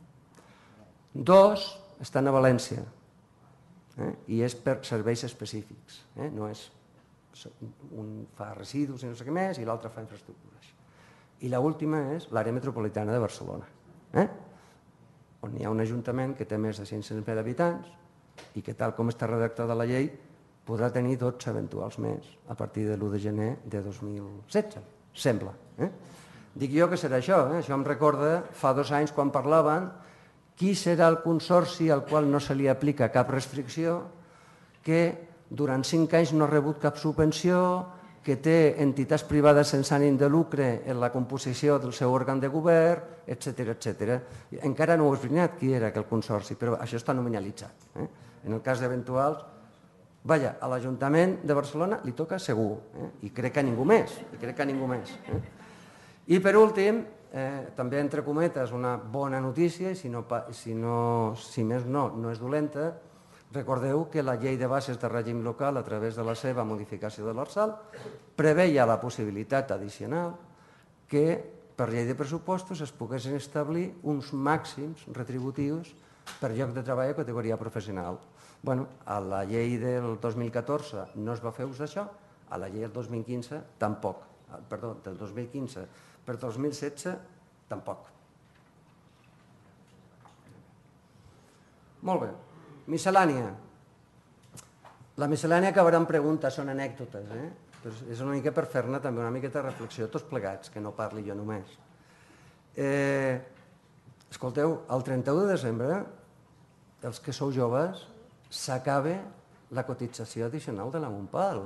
[SPEAKER 1] 2 estan a València i és per serveis específics, no és un fa residus i no sé què més i l'altre fa infraestructures. I l'última és l'àrea metropolitana de Barcelona, on hi ha un ajuntament que té més de 500.000 habitants i que, tal com està redactada la llei, podrà tenir 12 eventuals més a partir de l'1 de gener de 2016, sembla. Dic jo que serà això, això em recorda fa 2 anys quan parlaven qui serà el consorci al qual no se li aplica cap restricció, que durant 5 anys no ha rebut cap subvenció, que té entitats privades sense ànim de lucre en la composició del seu òrgan de govern, etcètera. Encara no ho he esbrinat qui era aquell consorci, però això està nominalitzat. En el cas d'eventuals, vaja, a l'Ajuntament de Barcelona li toca segur, i crec que a ningú més. I per últim, també entre cometes, una bona notícia, i si més no és dolenta, recordeu que la llei de bases de règim local, a través de la seva modificació de l'Arsal, preveia la possibilitat addicional que per llei de pressupostos es poguessin establir uns màxims retributius per lloc de treball a categoria professional. A la llei del 2014 no es va fer ús d'això, a la llei del 2015 tampoc. Perdó, del 2015 per 2016 tampoc. Molt bé. Miscel·lània. La miscel·lània acabarà en preguntes, són anècdotes. És una mica per fer-ne també una miqueta de reflexió, tots plegats, que no parli jo només. Escolteu, el 31 de desembre, els que sou joves, s'acaba la cotització addicional de la Monpal.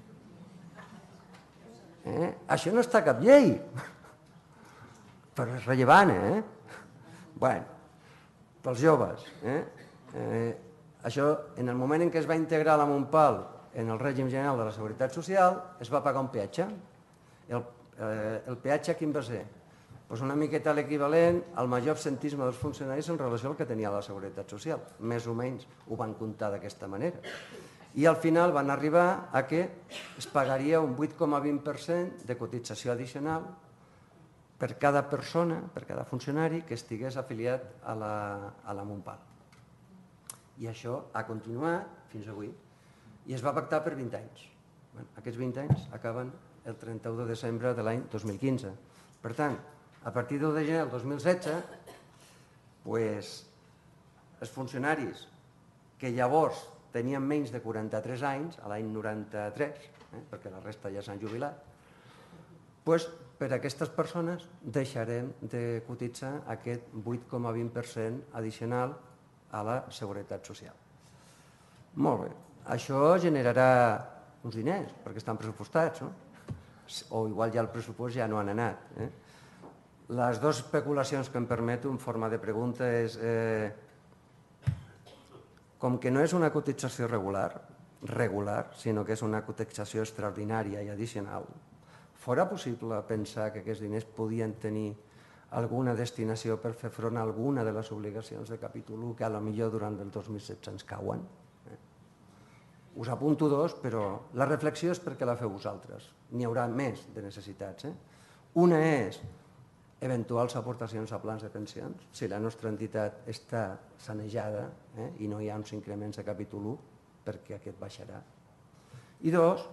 [SPEAKER 1] Això no està a cap llei, però és rellevant, Bé, pels joves, això, en el moment en què es va integrar la Monpal en el règim general de la Seguretat Social, es va pagar un peatge. El peatge quin va ser? Una miqueta l'equivalent al major absentisme dels funcionaris en relació al que tenia la Seguretat Social. Més o menys ho van comptar d'aquesta manera. I al final van arribar a que es pagaria un 8,20% de cotització addicional per cada persona, per cada funcionari que estigués afiliat a la Monpal. I això ha continuat fins avui i es va pactar per 20 anys. Aquests 20 anys acaben el 31 de desembre de l'any 2015. Per tant, a partir del 1 de gener del 2016, els funcionaris que llavors tenien menys de 43 anys, a l'any 93, perquè la resta ja s'han jubilat, per a aquestes persones deixarem de cotitzar aquest 8,20% addicional a la Seguretat Social. Molt bé. Això generarà uns diners, perquè estan pressupostats, o igual ja el pressupost ja no han anat. Les dues especulacions que em permeto en forma de pregunta és com que no és una cotització regular, sinó que és una cotització extraordinària i addicional, fora possible pensar que aquests diners podien tenir alguna destinació per fer front a alguna de les obligacions de capítol 1 que potser durant el 2016 ens cauen? Us apunto dos, però la reflexió és perquè la feu vosaltres. N'hi haurà més de necessitats. Una és eventuals aportacions a plans de pensions, si la nostra entitat està sanejada i no hi ha uns increments de capítol 1, perquè aquest baixarà. I dos,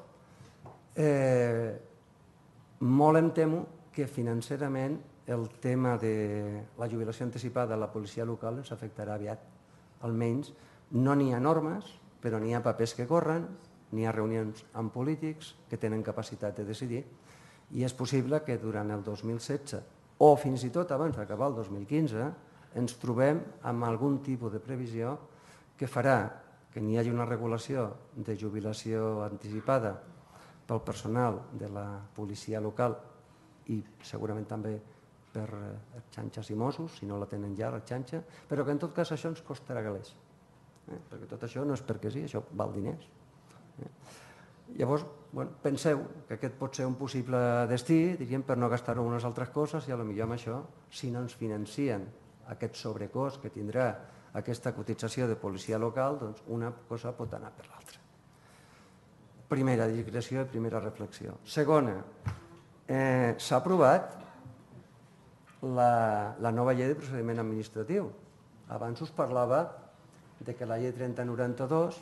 [SPEAKER 1] molt em temo que financerament el tema de la jubilació anticipada a la policia local ens afectarà aviat. Almenys no n'hi ha normes, però n'hi ha papers que corren, n'hi ha reunions amb polítics que tenen capacitat de decidir i és possible que durant el 2016 o fins i tot abans d'acabar el 2015 ens trobem amb algun tipus de previsió que farà que n'hi hagi una regulació de jubilació anticipada pel personal de la policia local i segurament també per xanxes i Mossos, si no la tenen ja la xanxa, però que en tot cas això ens costarà calés. Perquè tot això no és perquè sí, això val diners. Llavors, penseu que aquest pot ser un possible destí, diríem, per no gastar-ho en unes altres coses i potser amb això, si no ens financien aquest sobrecost que tindrà aquesta cotització de policia local, doncs una cosa pot anar per l'altra. Primera digressió i primera reflexió. Segona, s'ha aprovat la nova llei de procediment administratiu. Abans us parlava de que la llei 3092,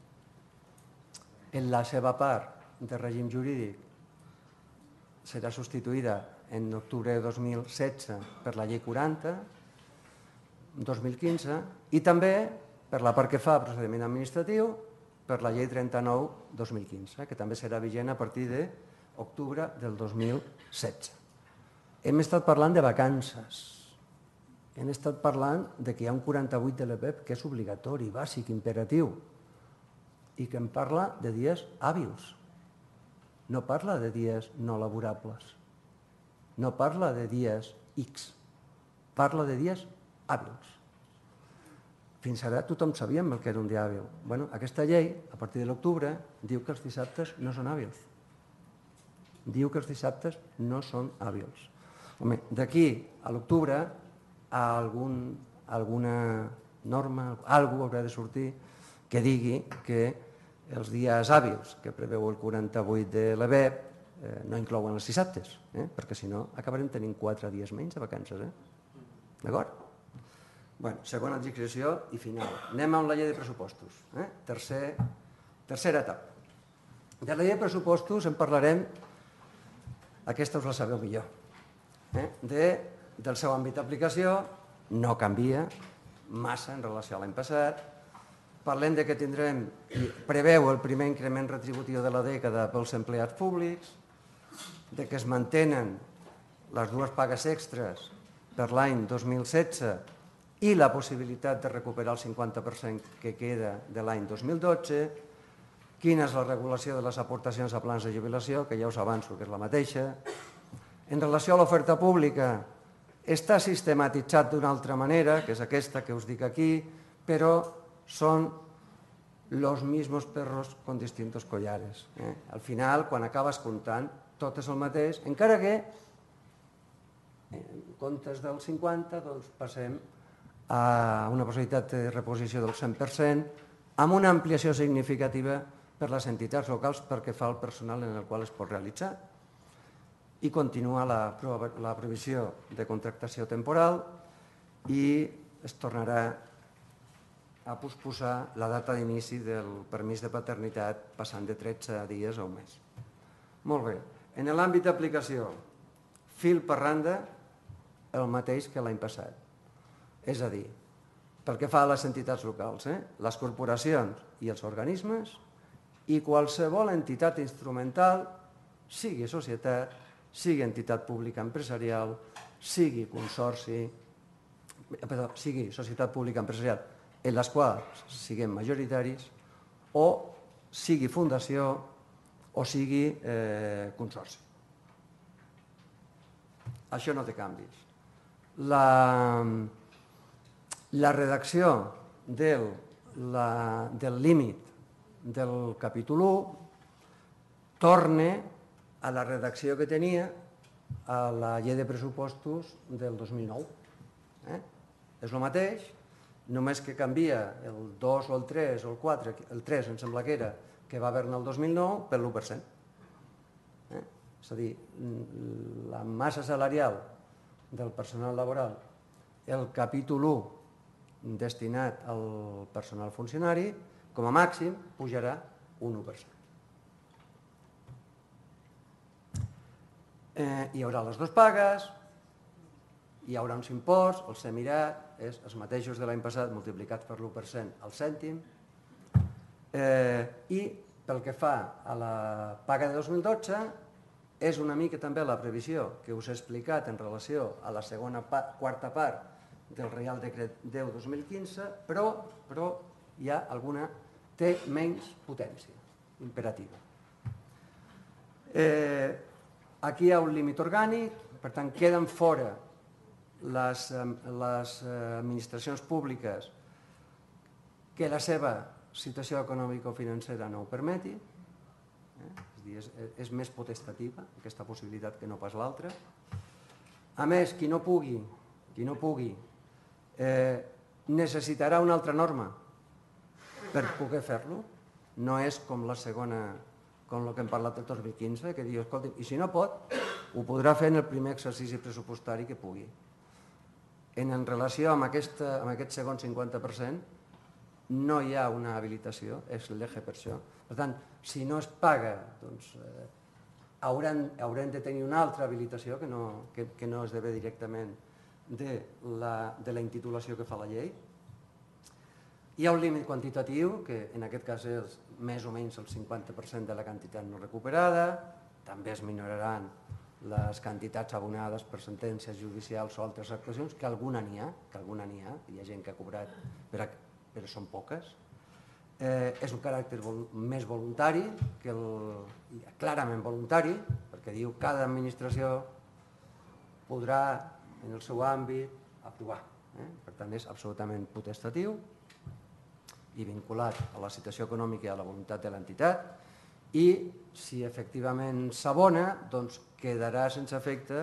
[SPEAKER 1] en la seva part de règim jurídic, serà substituïda en octubre de 2016 per la llei 40, 2015, i també, per la part que fa a procediment administratiu, per la llei 39-2015, que també serà vigent a partir d'octubre del 2016. Hem estat parlant de vacances. Hem estat parlant que hi ha un 48 de l'EPEP que és obligatori, bàsic, imperatiu, i que en parla de dies hàbils. No parla de dies no laborables. No parla de dies X. Parla de dies hàbils. Fins ara tothom sabíem el que era un dia hàbil. Aquesta llei, a partir de l'octubre, diu que els dissabtes no són hàbils. Diu que els dissabtes no són hàbils. D'aquí a l'octubre alguna norma, alguna haurà de sortir que digui que els dies hàbils que preveu el 48 de l'EBEP no inclouen els dissabtes, perquè si no acabarem tenint 4 dies menys de vacances. D'acord? Segona discreció i final. Anem amb la llei de pressupostos. Tercera etapa. De la llei de pressupostos en parlarem, aquesta us la sabeu millor, del seu àmbit d'aplicació, no canvia massa en relació a l'any passat. Parlem que tindrem, preveu el primer increment retributiu de la dècada pels empleats públics, que es mantenen les 2 pagues extres per l'any 2016 i la possibilitat de recuperar el 50% que queda de l'any 2012, quina és la regulació de les aportacions a plans de jubilació, que ja us avanço que és la mateixa. En relació a l'oferta pública, està sistematitzat d'una altra manera, que és aquesta que us dic aquí, però són los mismos perros con distintos collares. Al final, quan acabes comptant, tot és el mateix, encara que en comptes del 50 passem a una possibilitat de reposició del 100%, amb una ampliació significativa per les entitats locals perquè fa el personal en el qual es pot realitzar. I continua la previsió de contractació temporal i es tornarà a posposar la data d'inici del permís de paternitat passant de 13 dies a un mes. Molt bé. En l'àmbit d'aplicació, fil per randa, el mateix que l'any passat. És a dir, pel que fa a les entitats locals, les corporacions i els organismes i qualsevol entitat instrumental, sigui societat, sigui entitat pública empresarial, sigui societat pública empresarial en les quals siguem majoritaris o sigui fundació o sigui consorci. Això no té canvis. La redacció del límit del capítol 1 torna a la redacció que tenia a la llei de pressupostos del 2009. És el mateix, només que canvia el 2 o el 3 o el 4, el 3 em sembla que era, que va haver-ne el 2009 per l'1%. És a dir, la massa salarial del personal laboral, el capítol 1 destinat al personal funcionari, com a màxim pujarà un 1%. Hi haurà les 2 pagues, hi haurà uns imports, els he mirat, és els mateixos de l'any passat multiplicats per l'1% al cèntim, i pel que fa a la paga de 2012 és una mica també la previsió que us he explicat en relació a la quarta part del Reial Decret 10/2015, però hi ha alguna té menys potència imperativa. Aquí hi ha un límit orgànic, per tant queden fora les administracions públiques que la seva situació econòmica o financera no ho permeti, és més potestativa aquesta possibilitat que no pas l'altra. A més, qui no pugui necessitarà una altra norma per poder fer-lo, no és com la segona, com el que hem parlat del 2015, que diu, escolta, i si no pot, ho podrà fer en el primer exercici pressupostari que pugui. En relació amb aquest segon 50%, no hi ha una habilitació, és l'eje per això. Per tant, si no es paga, doncs haurem de tenir una altra habilitació que no esdevé directament de la intitulació que fa la llei. Hi ha un límit quantitatiu, que en aquest cas és més o menys el 50% de la quantitat no recuperada, també es minoraran les quantitats abonades per sentències judicials o altres actuacions, que alguna n'hi ha, hi ha gent que ha cobrat, però són poques. És un caràcter més voluntari, clarament voluntari, perquè diu que cada administració podrà, en el seu àmbit, aprovar. Per tant, és absolutament potestatiu i vinculat a la situació econòmica i a la voluntat de l'entitat, i si efectivament s'abona, doncs quedarà sense efecte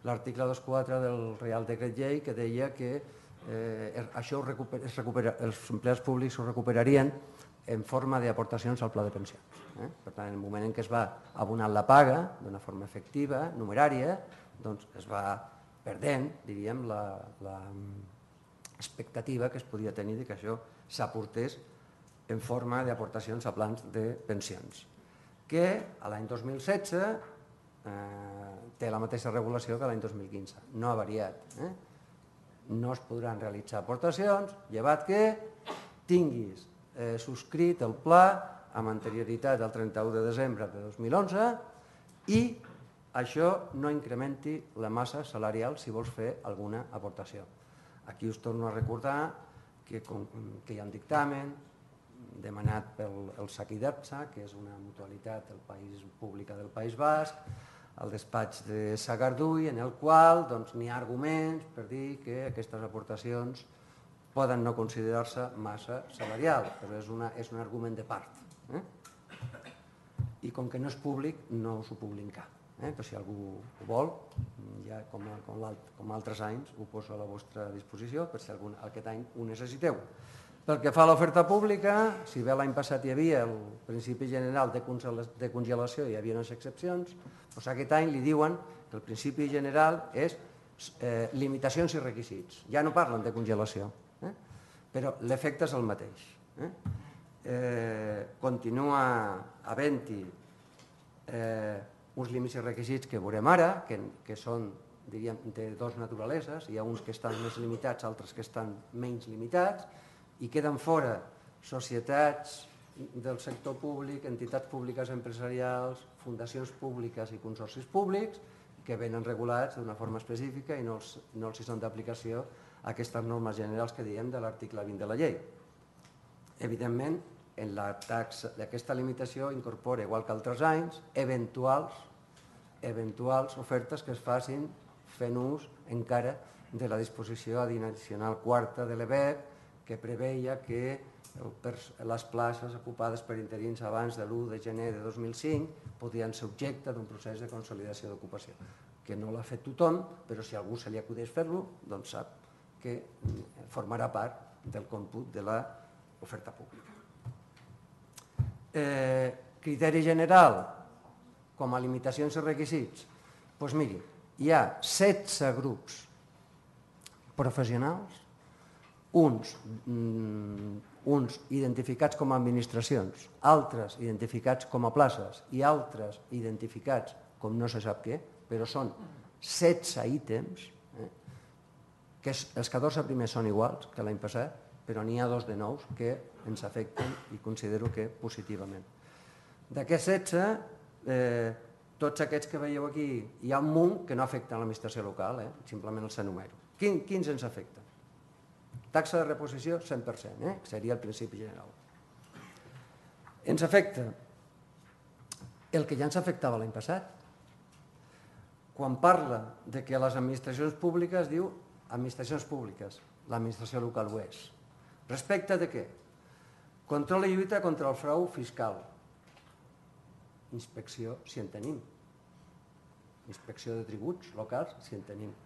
[SPEAKER 1] l'article 2.4 del Reial Decret Llei que deia que això els empleats públics ho recuperarien en forma d'aportacions al pla de pensions. Per tant, en el moment en què es va abonant la paga d'una forma efectiva, numerària, doncs es va perdent, diríem, l'expectativa que es podia tenir que això s'aportés en forma d'aportacions a plans de pensions, que l'any 2016 té la mateixa regulació que l'any 2015, no ha variat. No es podran realitzar aportacions, llevat que tinguis subscrit el pla amb anterioritat al 31 de desembre de 2011 i això no incrementi la massa salarial si vols fer alguna aportació. Aquí us torno a recordar que hi ha un dictamen demanat pel SACIDEPSA, que és una mutualitat pública del País Basc, al despatx de Sagardui, en el qual n'hi ha arguments per dir que aquestes aportacions poden no considerar-se massa salarial, però és un argument de part. I com que no és públic, no us ho puc linkar. Però si algú ho vol, ja com altres anys, ho poso a la vostra disposició per si aquest any ho necessiteu. Pel que fa a l'oferta pública, si bé l'any passat hi havia el principi general de congelació i hi havia unes excepcions, doncs aquest any li diuen que el principi general és limitacions i requisits. Ja no parlen de congelació, però l'efecte és el mateix. Continua havent-hi uns límits i requisits que veurem ara, que són, diríem, de dues naturaleses. Hi ha uns que estan més limitats, altres que estan menys limitats, i queden fora societats del sector públic, entitats públiques empresarials, fundacions públiques i consorcis públics que venen regulats d'una forma específica i no els són d'aplicació aquestes normes generals que diem de l'article 20 de la llei. Evidentment, aquesta limitació incorpora, igual que altres anys, eventuals ofertes que es facin fent ús encara de la disposició addicional quarta de l'EBEC, que preveia que les places ocupades per interins abans de l'1 de gener de 2005 podien ser objecte d'un procés de consolidació d'ocupació, que no l'ha fet tothom, però si a algú se li acudeix fer-lo, doncs sap que formarà part del còmput de l'oferta pública. Criteri general, com a limitacions i requisits, doncs miri, hi ha 16 grups professionals, uns identificats com a administracions, altres identificats com a places i altres identificats com no se sap què, però són 16 ítems, que els 14 primers són iguals que l'any passat, però n'hi ha 2 de nous que ens afecten i considero que positivament. D'aquests 16, tots aquests que veieu aquí, hi ha un munt que no afecten l'administració local, simplement els enumero. Quins ens afecten? Taxa de reposició 100%, que seria el principi general. Ens afecta el que ja ens afectava l'any passat. Quan parla de que les administracions públiques, diu administracions públiques, l'administració local ho és. Respecte de què? Control i lluita contra el frau fiscal. Inspecció, si en tenim. Inspecció de tributs locals, si en tenim.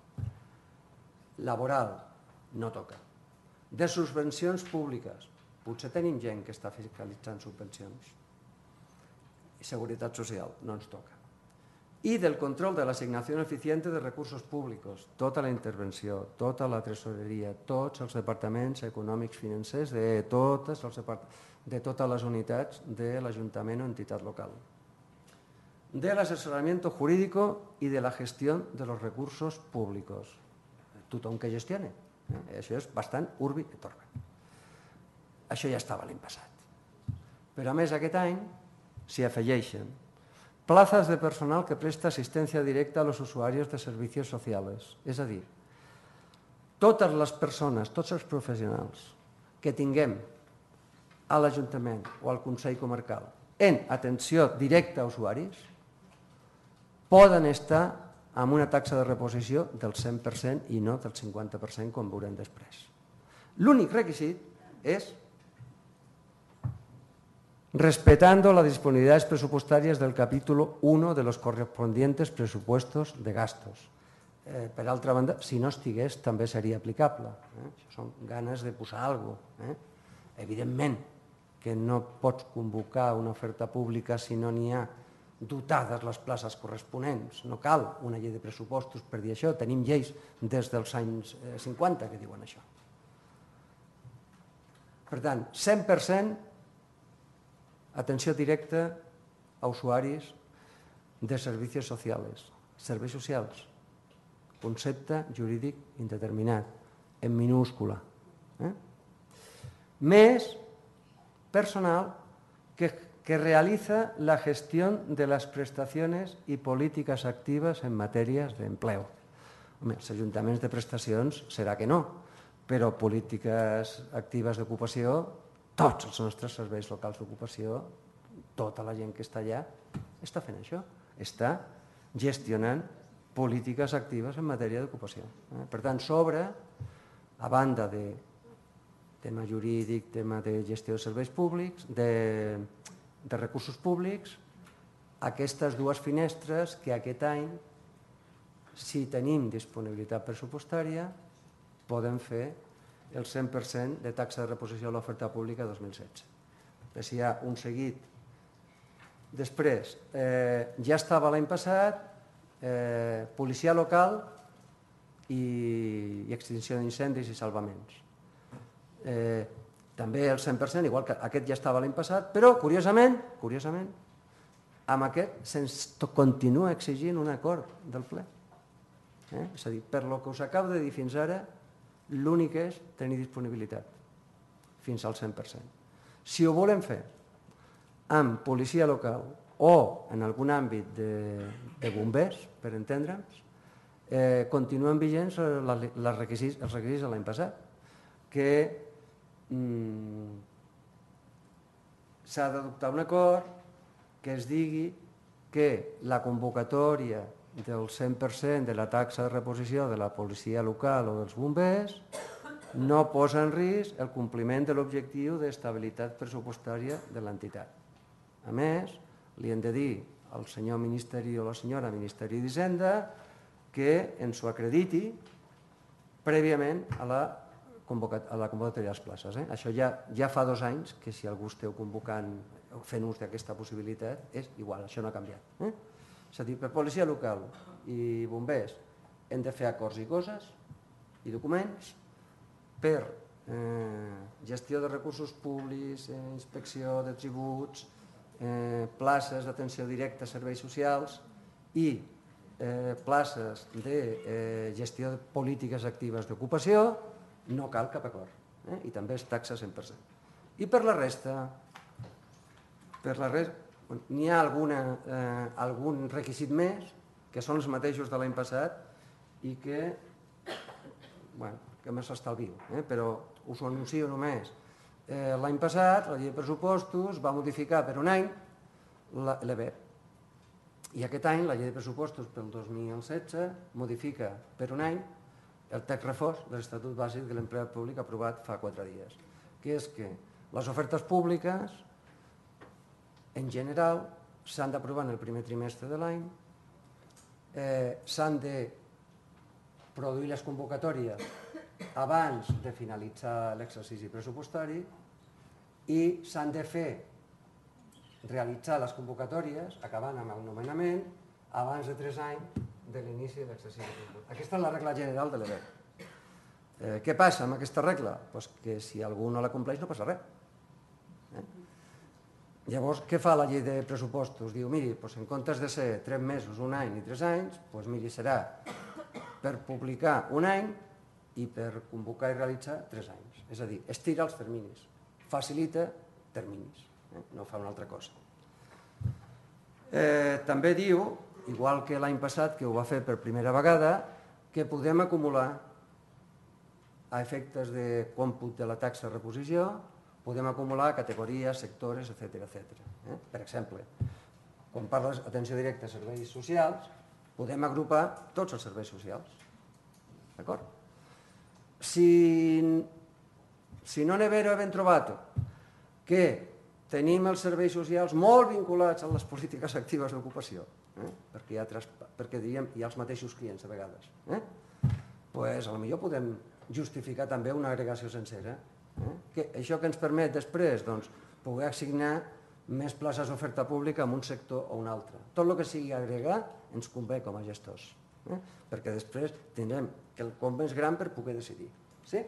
[SPEAKER 1] Laboral, no toca. De subvencions públiques, potser tenim gent que està fiscalitzant subvencions. Seguretat social, no ens toca. I del control de l'assignació eficient de recursos públics, tota la intervenció, tota la tresoreria, tots els departaments econòmics financers de totes les unitats de l'Ajuntament o entitat local. Del asesoramiento jurídico y de la gestión de los recursos públicos. Tothom que gestione. Això és bastant urbi et orbi. Això ja estava l'any passat. Però a més aquest any s'hi afegeixen plazas de personal que presta assistència directa a los usuarios de servicios sociales. És a dir, totes les persones, tots els professionals que tinguem a l'Ajuntament o al Consell Comarcal en atenció directa a usuaris poden estar amb una taxa de reposició del 100% i no del 50%, com veurem després. L'únic requisit és respetando las disponibilidades presupuestarias del capítulo 1 de los correspondientes presupuestos de gastos. Per altra banda, si no estigués, també seria aplicable. Això són ganes de posar alguna cosa. Evidentment que no pots convocar una oferta pública si no n'hi ha dotades les places corresponents. No cal una llei de pressupostos per dir això. Tenim lleis des dels anys 50 que diuen això. Per tant, 100% atenció directa a usuaris de servicios sociales. Serveis socials, concepte jurídic indeterminat, en minúscula. Més personal que realiza la gestión de las prestaciones y políticas activas en materias de empleo. Els ajuntaments de prestacions serà que no, però polítiques actives d'ocupació, tots els nostres serveis locals d'ocupació, tota la gent que està allà, està fent això, està gestionant polítiques actives en matèria d'ocupació. Per tant, sobre, a banda de tema jurídic, tema de gestió de serveis públics, de recursos públics, aquestes dues finestres que aquest any, si tenim disponibilitat pressupostària, podem fer el 100% de taxa de reposició a l'oferta pública 2016. Si hi ha un seguit. Després, ja estava l'any passat, policia local i extinció d'incendis i salvaments. També el 100%, igual que aquest ja estava l'any passat, però, curiosament, amb aquest se'ns continua exigint un acord del ple. És a dir, per lo que us acabo de dir fins ara, l'únic és tenir disponibilitat, fins al 100%. Si ho volem fer amb policia local o en algun àmbit de bombers, per entendre'ns, continuen vigents els requisits de l'any passat, que s'ha d'adoptar un acord que es digui que la convocatòria del 100% de la taxa de reposició de la policia local o dels bombers no posa en risc el compliment de l'objectiu d'estabilitat pressupostària de l'entitat. A més, li hem de dir al senyor Ministeri o la senyora Ministeri d'Hisenda que ens ho acrediti prèviament a la convocatòria de les places. Això ja fa 2 anys que si algú esteu convocant o fent ús d'aquesta possibilitat és igual, això no ha canviat. És a dir, per policia local i bombers hem de fer acords i coses i documents, per gestió de recursos públics, inspecció de tributs, places d'atenció directa a serveis socials i places de gestió de polítiques actives d'ocupació, no cal cap acord. I també és taxa 100%. I per la resta, n'hi ha algun requisit més, que són els mateixos de l'any passat i que més s'estalvio, però us ho anuncio només. L'any passat la llei de pressupostos va modificar per un any l'EBEP i aquest any la llei de pressupostos pel 2016 modifica per un any el text refós de l'Estatut Bàsic de l'Empleat Públic aprovat fa 4 dies, que és que les ofertes públiques en general s'han d'aprovar en el primer trimestre de l'any, s'han de produir les convocatòries abans de finalitzar l'exercici pressupostari i s'han de realitzar les convocatòries, acabant amb el nomenament, abans de 3 anys de l'inici de l'exercici pressupostari. Aquesta és la regla general de l'EBEP. Què passa amb aquesta regla? Que si algú no la compleix no passa res. Llavors, què fa la llei de pressupostos? Diu, miri, en comptes de ser 3 mesos, 1 any i 3 anys, miri, serà per publicar 1 any i per convocar i realitzar 3 anys. És a dir, estira els terminis, facilita terminis, no fa una altra cosa. També diu, igual que l'any passat, que ho va fer per primera vegada, que podem acumular a efectes de còmput de la taxa de reposició, podem acumular categories, sectors, etc. Per exemple, quan parles d'atenció directa a serveis socials, podem agrupar tots els serveis socials. D'acord? Si no n'è vero ben trobat que tenim els serveis socials molt vinculats a les polítiques actives d'ocupació perquè diríem hi ha els mateixos clients a vegades. Doncs potser podem justificar també una agregació sencera. Això que ens permet després poder assignar més places d'oferta pública en un sector o un altre. Tot el que sigui agregar ens convé com a gestors, perquè després tindrem el com més gran per poder decidir. Sí?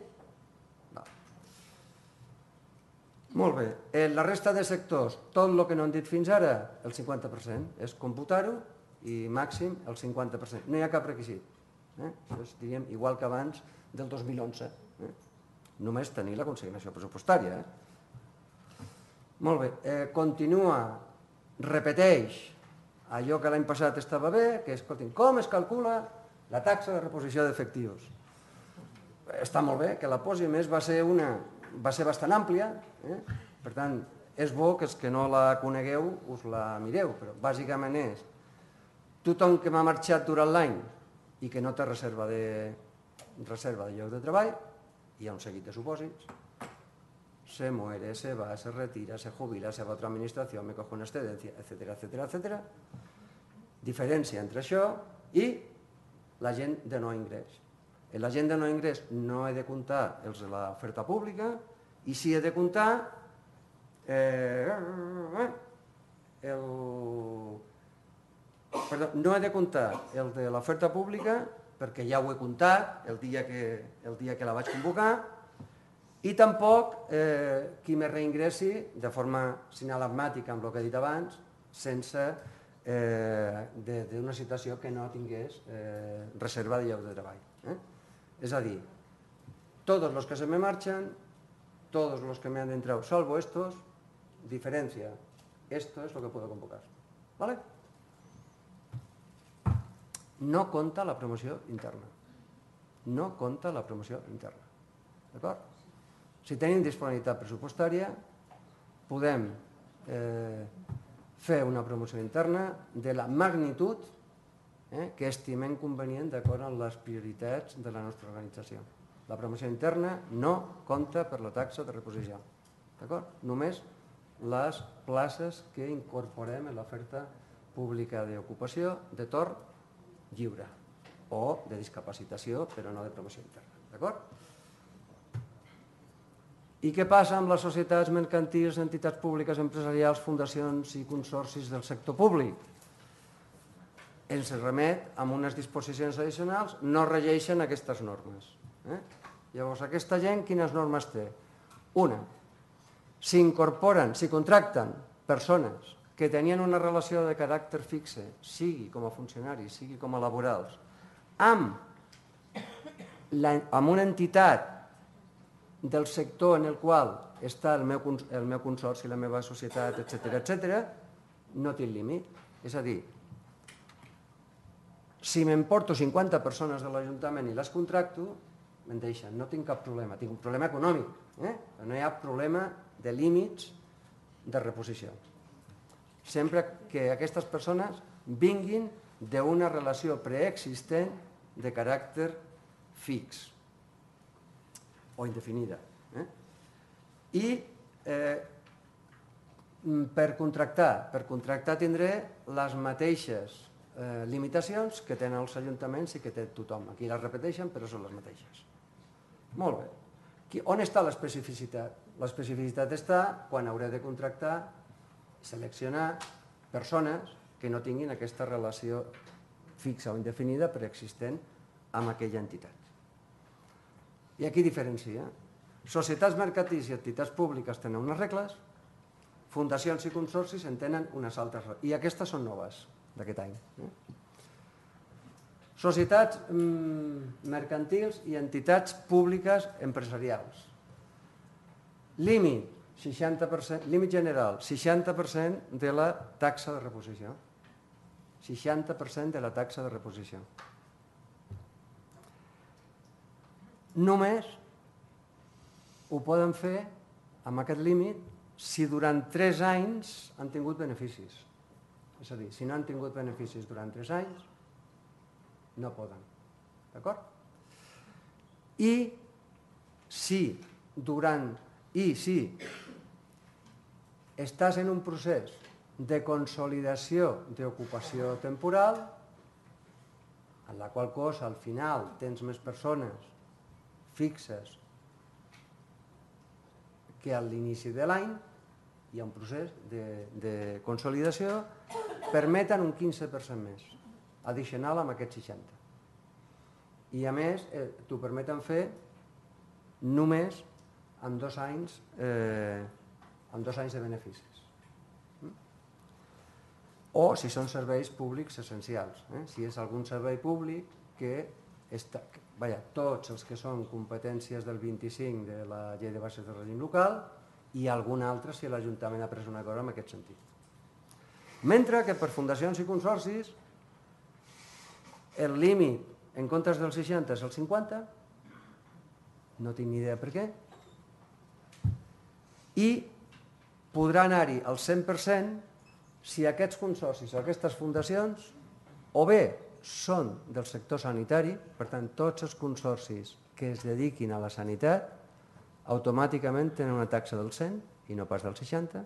[SPEAKER 1] Molt bé. La resta de sectors, tot el que no hem dit fins ara, el 50%, és computar-ho i màxim el 50%. No hi ha cap requisit. Això és, diríem, igual que abans del 2011. Només tenir la consignació pressupostària. Molt bé. Continua, repeteix allò que l'any passat estava bé, que és, escolti'm, com es calcula la taxa de reposició d'efectius. Està molt bé que la posi, a més va ser bastant àmplia, per tant, és bo que els que no la conegueu us la mireu, però bàsicament és tothom que m'ha marxat durant l'any i que no té reserva de lloc de treball, hi ha un seguit de supòsits, se muere, se va, se retira, se jubila, se va a otra administración, me cojo una excedencia, etcétera, etcétera, etcétera. Diferència entre això i la gent de no ingrés. La gent de no ingrés no he de comptar els de l'oferta pública i sí he de comptar no he de comptar el de l'oferta pública perquè ja ho he comptat el dia que la vaig convocar i tampoc qui me reingressi de forma sinalagmàtica amb el que he dit abans sense d'una situació que no tingués reserva de lloc de treball. Es a dir, todos los que se me marchan, todos los que me han entrado, salvo estos, diferencia, esto es lo que puedo convocar. ¿Vale? No compta la promoció interna. No compta la promoció interna. D'acord? Si tenim disponibilitat pressupostària, podem fer una promoció interna de la magnitud que estimem convenient d'acord amb les prioritats de la nostra organització. La promoció interna no compta per la taxa de reposició. D'acord? Només les places que incorporem en l'oferta pública d'ocupació de torn lliure o de discapacitació, però no de promoció interna. D'acord? I què passa amb les societats mercantils, entitats públiques, empresarials, fundacions i consorcis del sector públic? Ens remet amb unes disposicions addicionals, no regeixen aquestes normes. Llavors, aquesta gent quines normes té? Una, s'incorporen, s'hi contracten persones que tenien una relació de caràcter fixe, sigui com a funcionaris, sigui com a laborals, amb una entitat del sector en el qual està el meu consorci, la meva societat, etcètera, no té límit. És a dir, si m'emporto 50 persones de l'Ajuntament i les contracto, me'n deixen, no tinc cap problema. Tinc un problema econòmic, però no hi ha problema de límits de reposició. Sempre que aquestes persones vinguin d'una relació preexistent de caràcter fix o indefinida. I per contractar tindré les mateixes limitacions que tenen els ajuntaments i que té tothom. Aquí les repeteixen, però són les mateixes. Molt bé. On està l'especificitat? L'especificitat està quan hauré de contractar, seleccionar persones que no tinguin aquesta relació fixa o indefinida preexistent amb aquella entitat. I aquí diferencia. Societats mercantils i entitats públiques tenen unes regles, fundacions i consorcis en tenen unes altres regles. I aquestes són noves d'aquest any. Societats mercantils i entitats públiques empresarials. Límit general, 60% de la taxa de reposició. 60% de la taxa de reposició. Només ho poden fer amb aquest límit si durant 3 anys han tingut beneficis. És a dir, si no han tingut beneficis durant 3 anys, no poden. D'acord? I si estàs en un procés de consolidació d'ocupació temporal, en la qual cosa al final tens més persones fixes que a l'inici de l'any. Hi ha un procés de consolidació, permeten un 15% més, addicional amb aquest 60%. I a més, t'ho permeten fer només amb 2 anys de beneficis. O si són serveis públics essencials. Si és algun servei públic que tots els que són competències del 25 de la llei de bases de règim local i algun altre si l'Ajuntament ha pres un acord en aquest sentit. Mentre que per fundacions i consorcis el límit en comptes del 60 és el 50, no tinc ni idea per què, i podrà anar-hi al 100% si aquests consorcis o aquestes fundacions o bé són del sector sanitari, per tant tots els consorcis que es dediquin a la sanitat automàticament tenen una taxa del 100 i no pas del 60,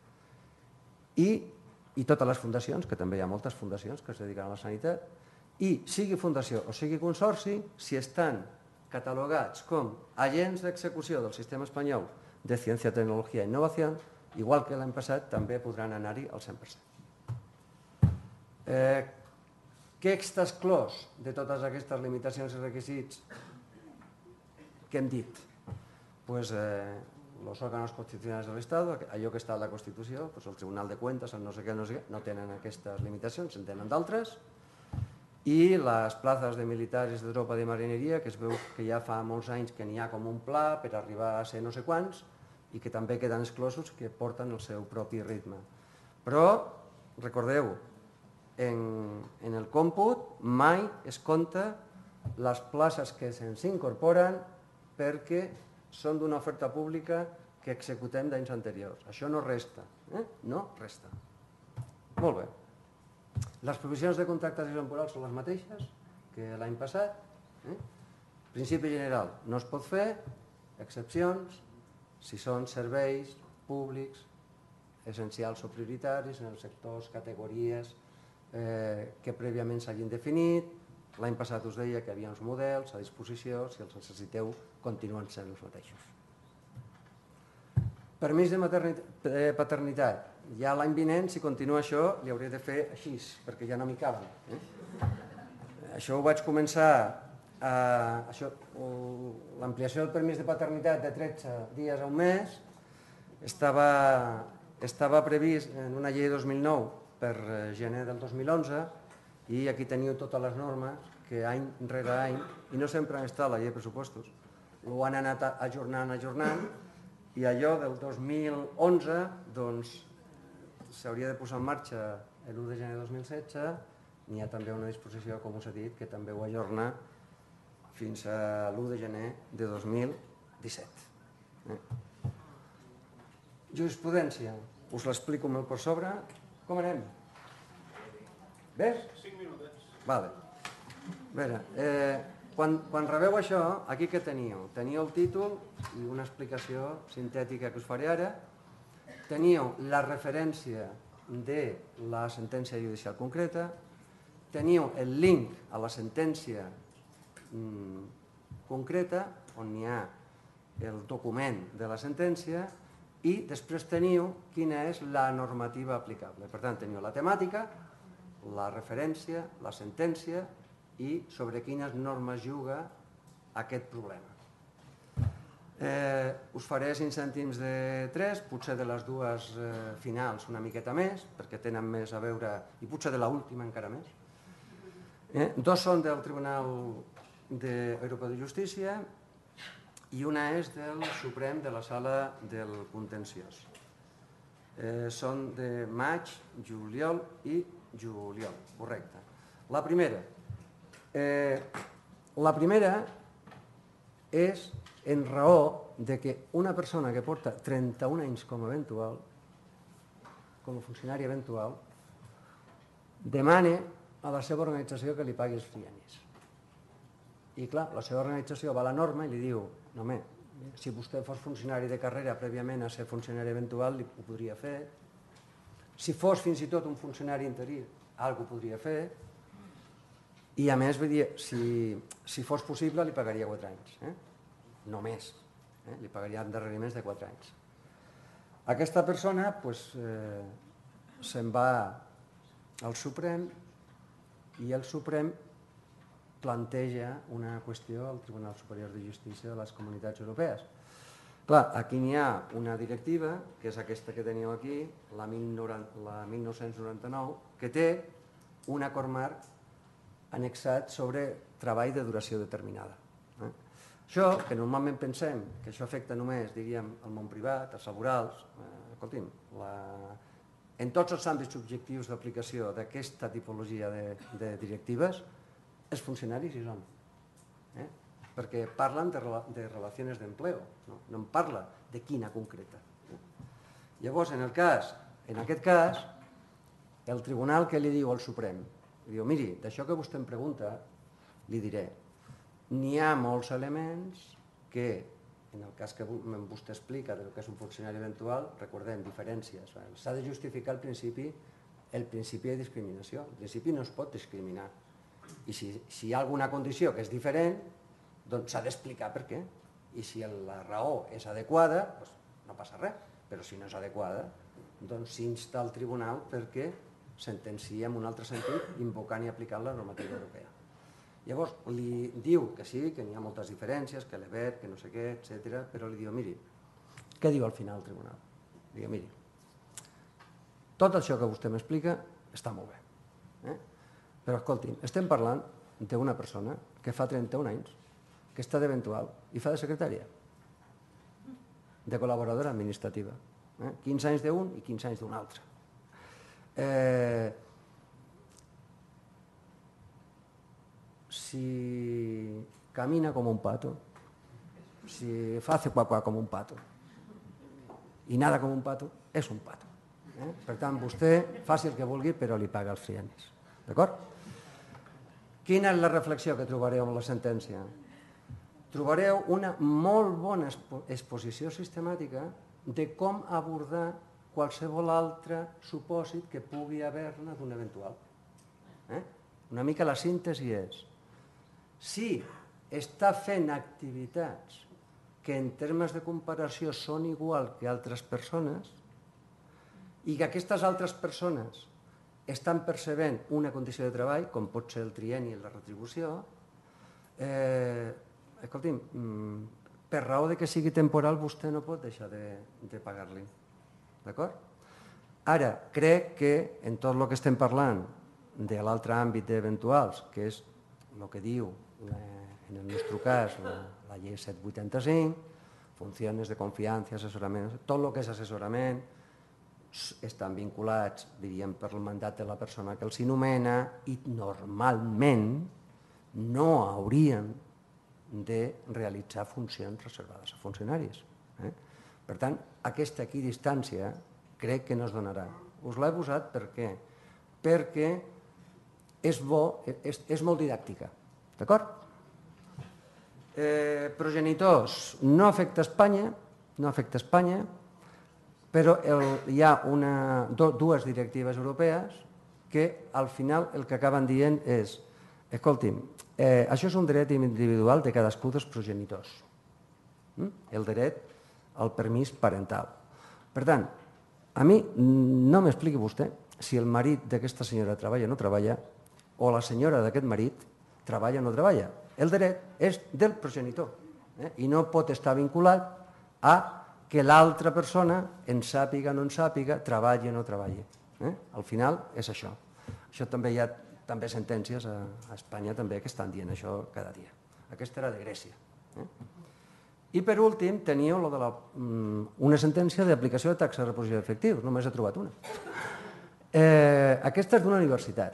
[SPEAKER 1] i totes les fundacions, que també hi ha moltes fundacions que es dediquen a la sanitat, i sigui fundació o sigui consorci, si estan catalogats com agents d'execució del sistema espanyol de ciència, tecnologia i innovació, igual que l'any passat, també podran anar-hi al 100%. Què està exclòs de totes aquestes limitacions i requisits que hem dit? Pues los órganos constitucionales del Estado, allò que està a la Constitució, pues el Tribunal de Cuentas, el no sé què, no tenen aquestes limitacions, en tenen d'altres, i les plazas de militares de tropa de marineria, que es veu que ja fa molts anys que n'hi ha com un pla per arribar a ser no sé quants, i que també queden exclosos, que porten el seu propi ritme. Però, recordeu, en el còmput mai es compta les places que se'ns incorporen perquè són d'una oferta pública que executem d'anys anteriors. Això no resta. No resta. Molt bé. Les provisions de contractes temporals són les mateixes que l'any passat. Principi general, no es pot fer excepcions si són serveis públics essencials o prioritaris en els sectors, categories que prèviament s'hagin definit. L'any passat us deia que hi havia uns models a disposició, si els necessiteu continuen sent els mateixos. Permís de paternitat. Ja l'any vinent, si continua això, li hauré de fer així, perquè ja no m'hi caben. Això ho vaig començar, l'ampliació del permís de paternitat de 13 dies a un mes estava previst en una llei 2009 per gener del 2011 i aquí teniu totes les normes que any rere any, i no sempre han estat a la llei de pressupostos, ho han anat ajornant, i allò del 2011 doncs s'hauria de posar en marxa l'1 de gener de 2016, n'hi ha també una disposició, com us he dit, que també ho ajorna fins a l'1 de gener de 2017. Jurisprudència, us l'explico molt per sobre. Com anem? Bé?
[SPEAKER 2] 5 minutets.
[SPEAKER 1] Vale. A veure, quan rebeu això, aquí què teníeu? Teníeu el títol i una explicació sintètica que us faré ara. Teníeu la referència de la sentència judicial concreta, teníeu el link a la sentència concreta, on hi ha el document de la sentència, i després teniu quina és la normativa aplicable. Per tant, teniu la temàtica, la referència, la sentència i sobre quines normes juga aquest problema. Us faré 5 cèntims de 3, potser de les dues finals una miqueta més, perquè tenen més a veure, i potser de l'última encara més. 2 són del Tribunal Europeu de Justícia i una és del Suprem de la Sala del Contenciós. Són de maig, juliol i juliol, correcte. La primera és en raó de que una persona que porta 31 anys com a funcionari eventual, demana a la seva organització que li pagui els triennis. I clar, la seva organització va a la norma i li diu: no, home, si vostè fos funcionari de carrera prèviament a ser funcionari eventual, ho podria fer. Si fos fins i tot un funcionari interí, alguna cosa podria fer, i a més, si fos possible, li pagaria 4 anys. No més. Li pagaria endarreriments de 4 anys. Aquesta persona se'n va al Suprem i el Suprem planteja una qüestió al Tribunal Superior de Justícia de les Comunitats Europees. Clar, aquí n'hi ha una directiva, que és aquesta que teniu aquí, la 1999, que té un acord marc annexat sobre treball de duració determinada. Això, que normalment pensem que això afecta només, diríem, el món privat, els laborals, escolti'm, en tots els àmbits objectius d'aplicació d'aquesta tipologia de directives, els funcionaris hi són. Perquè parlen de relacions d'empleo, no en parla de quina concreta. Llavors, en aquest cas, el tribunal que li diu al Suprem, li diu, miri, d'això que vostè em pregunta, li diré, n'hi ha molts elements que, en el cas que vostè explica del que és un funcionari eventual, recordem, diferències. S'ha de justificar el principi de discriminació. El principi no es pot discriminar. I si hi ha alguna condició que és diferent, doncs s'ha d'explicar per què. I si la raó és adequada, doncs no passa res. Però si no és adequada, doncs s'insta al tribunal perquè sentencia en un altre sentit, invocant i aplicant la normativa europea. Llavors, li diu que sí, que n'hi ha moltes diferències, que l'EBET, que no sé què, etc. Però li diu, miri, què diu al final el tribunal? Diu, miri, tot això que vostè m'explica està molt bé. Però, escolti'm, estem parlant d'una persona que fa 31 anys, que està d'eventual i fa de secretària, de col·laboradora administrativa. 15 anys d'un i 15 anys d'un altre. Si camina com un pato, si hace cuacuá com un pato i nada com un pato, és un pato. Per tant, vostè faci el que vulgui, però li paga els triennis. D'acord? Quina és la reflexió que trobareu en la sentència? Trobareu una molt bona exposició sistemàtica de com abordar qualsevol altre supòsit que pugui haver-ne d'un eventual. Una mica la síntesi és, si està fent activitats que en termes de comparació són igual que altres persones i que aquestes altres persones estan percebent una condició de treball, com pot ser el trienni i la retribució, escolti'm, per raó de que sigui temporal vostè no pot deixar de pagar-li. D'acord? Ara, crec que en tot el que estem parlant de l'altre àmbit d'eventuals, que és el que diu, en el nostre cas, la llei 785, funcions de confiança, assessorament, tot el que és assessorament, estan vinculats, diríem, per el mandat de la persona que els nomena i normalment no haurien de realitzar funcions reservades a funcionaris. Per tant, aquesta equidistància crec que no es donarà. Us l'he posat per què? Perquè és molt didàctica. D'acord? Progenitors, no afecta Espanya, però hi ha dues directives europees que al final el que acaben dient és, escolti'm, això és un dret individual de cadascú dels progenitors, el dret al permís parental. Per tant, a mi no m'expliqui vostè si el marit d'aquesta senyora treballa o no treballa, o la senyora d'aquest marit treballa o no treballa. El dret és del progenitor i no pot estar vinculat a que l'altra persona en sàpiga o no en sàpiga, treballi o no treballi. Al final és això. Això també hi ha sentències a Espanya també que estan dient això cada dia. Aquesta era de Grècia. I per últim teniu una sentència d'aplicació de taxa de reposició d'efectius, només he trobat una. Aquesta és d'una universitat.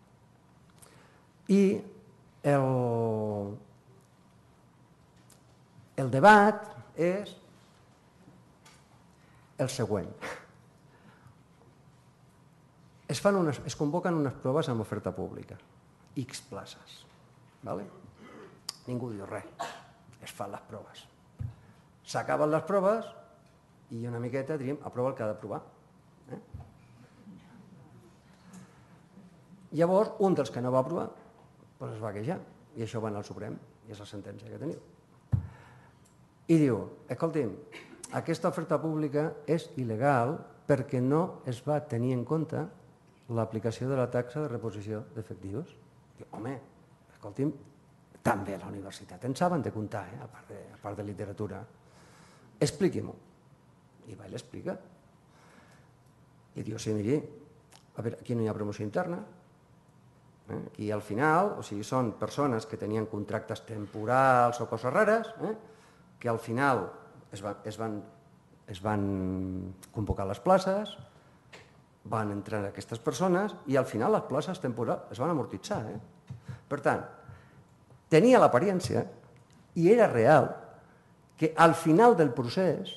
[SPEAKER 1] I el debat és el següent. Es convoquen unes proves amb oferta pública, X places. Ningú diu res, es fan les proves. S'acaben les proves i una miqueta diríem aprova el que ha d'aprovar. Llavors, un dels que no va aprovar es va queixar, i això va anar al Suprem, i és la sentència que teniu. I diu, escolti'm, aquesta oferta pública és il·legal perquè no es va tenir en compte l'aplicació de la taxa de reposició d'efectius. Diu, home, escolti'm, també a la universitat en saben de comptar, a part de literatura. Expliqui-m'ho. I va i l'explica. I diu, sí, miri, a veure, aquí no hi ha promoció interna. Aquí al final, o sigui, són persones que tenien contractes temporals o coses rares, que al final es van convocar les places, van entrar aquestes persones i al final les places temporals es van amortitzar. Per tant, tenia l'apariència i era real que al final del procés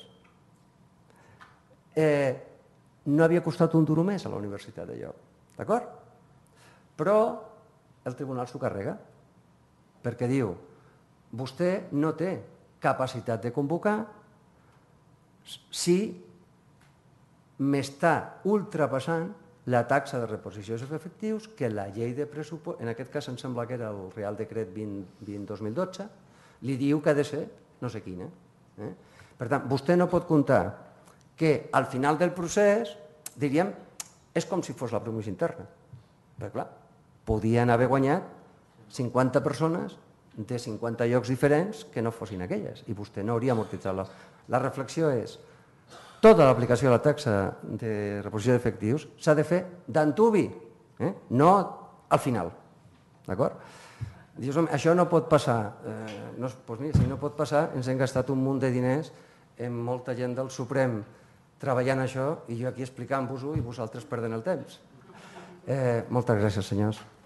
[SPEAKER 1] no havia costat un duro més a la universitat allò, d'acord? Però el tribunal s'ho carrega perquè diu, vostè no té capacitat de convocar si m'està ultrapassant la taxa de reposició d'efectius que la llei de pressupost, en aquest cas em sembla que era el Real Decret 20-2012, li diu que ha de ser no sé quina. Per tant, vostè no pot comptar que al final del procés, diríem, és com si fos la promoció interna. Perquè, clar, podien haver guanyat 50 persones de 50 llocs diferents que no fossin aquelles i vostè no hauria amortitzat-la. La reflexió és tota l'aplicació de la taxa de reposició d'efectius s'ha de fer d'antuvi, no al final. D'acord? Dius, home, això no pot passar. Doncs mira, si no pot passar, ens hem gastat un munt de diners amb molta gent del Suprem treballant això i jo aquí explicant-vos-ho i vosaltres perdent el temps. Moltes gràcies, senyors.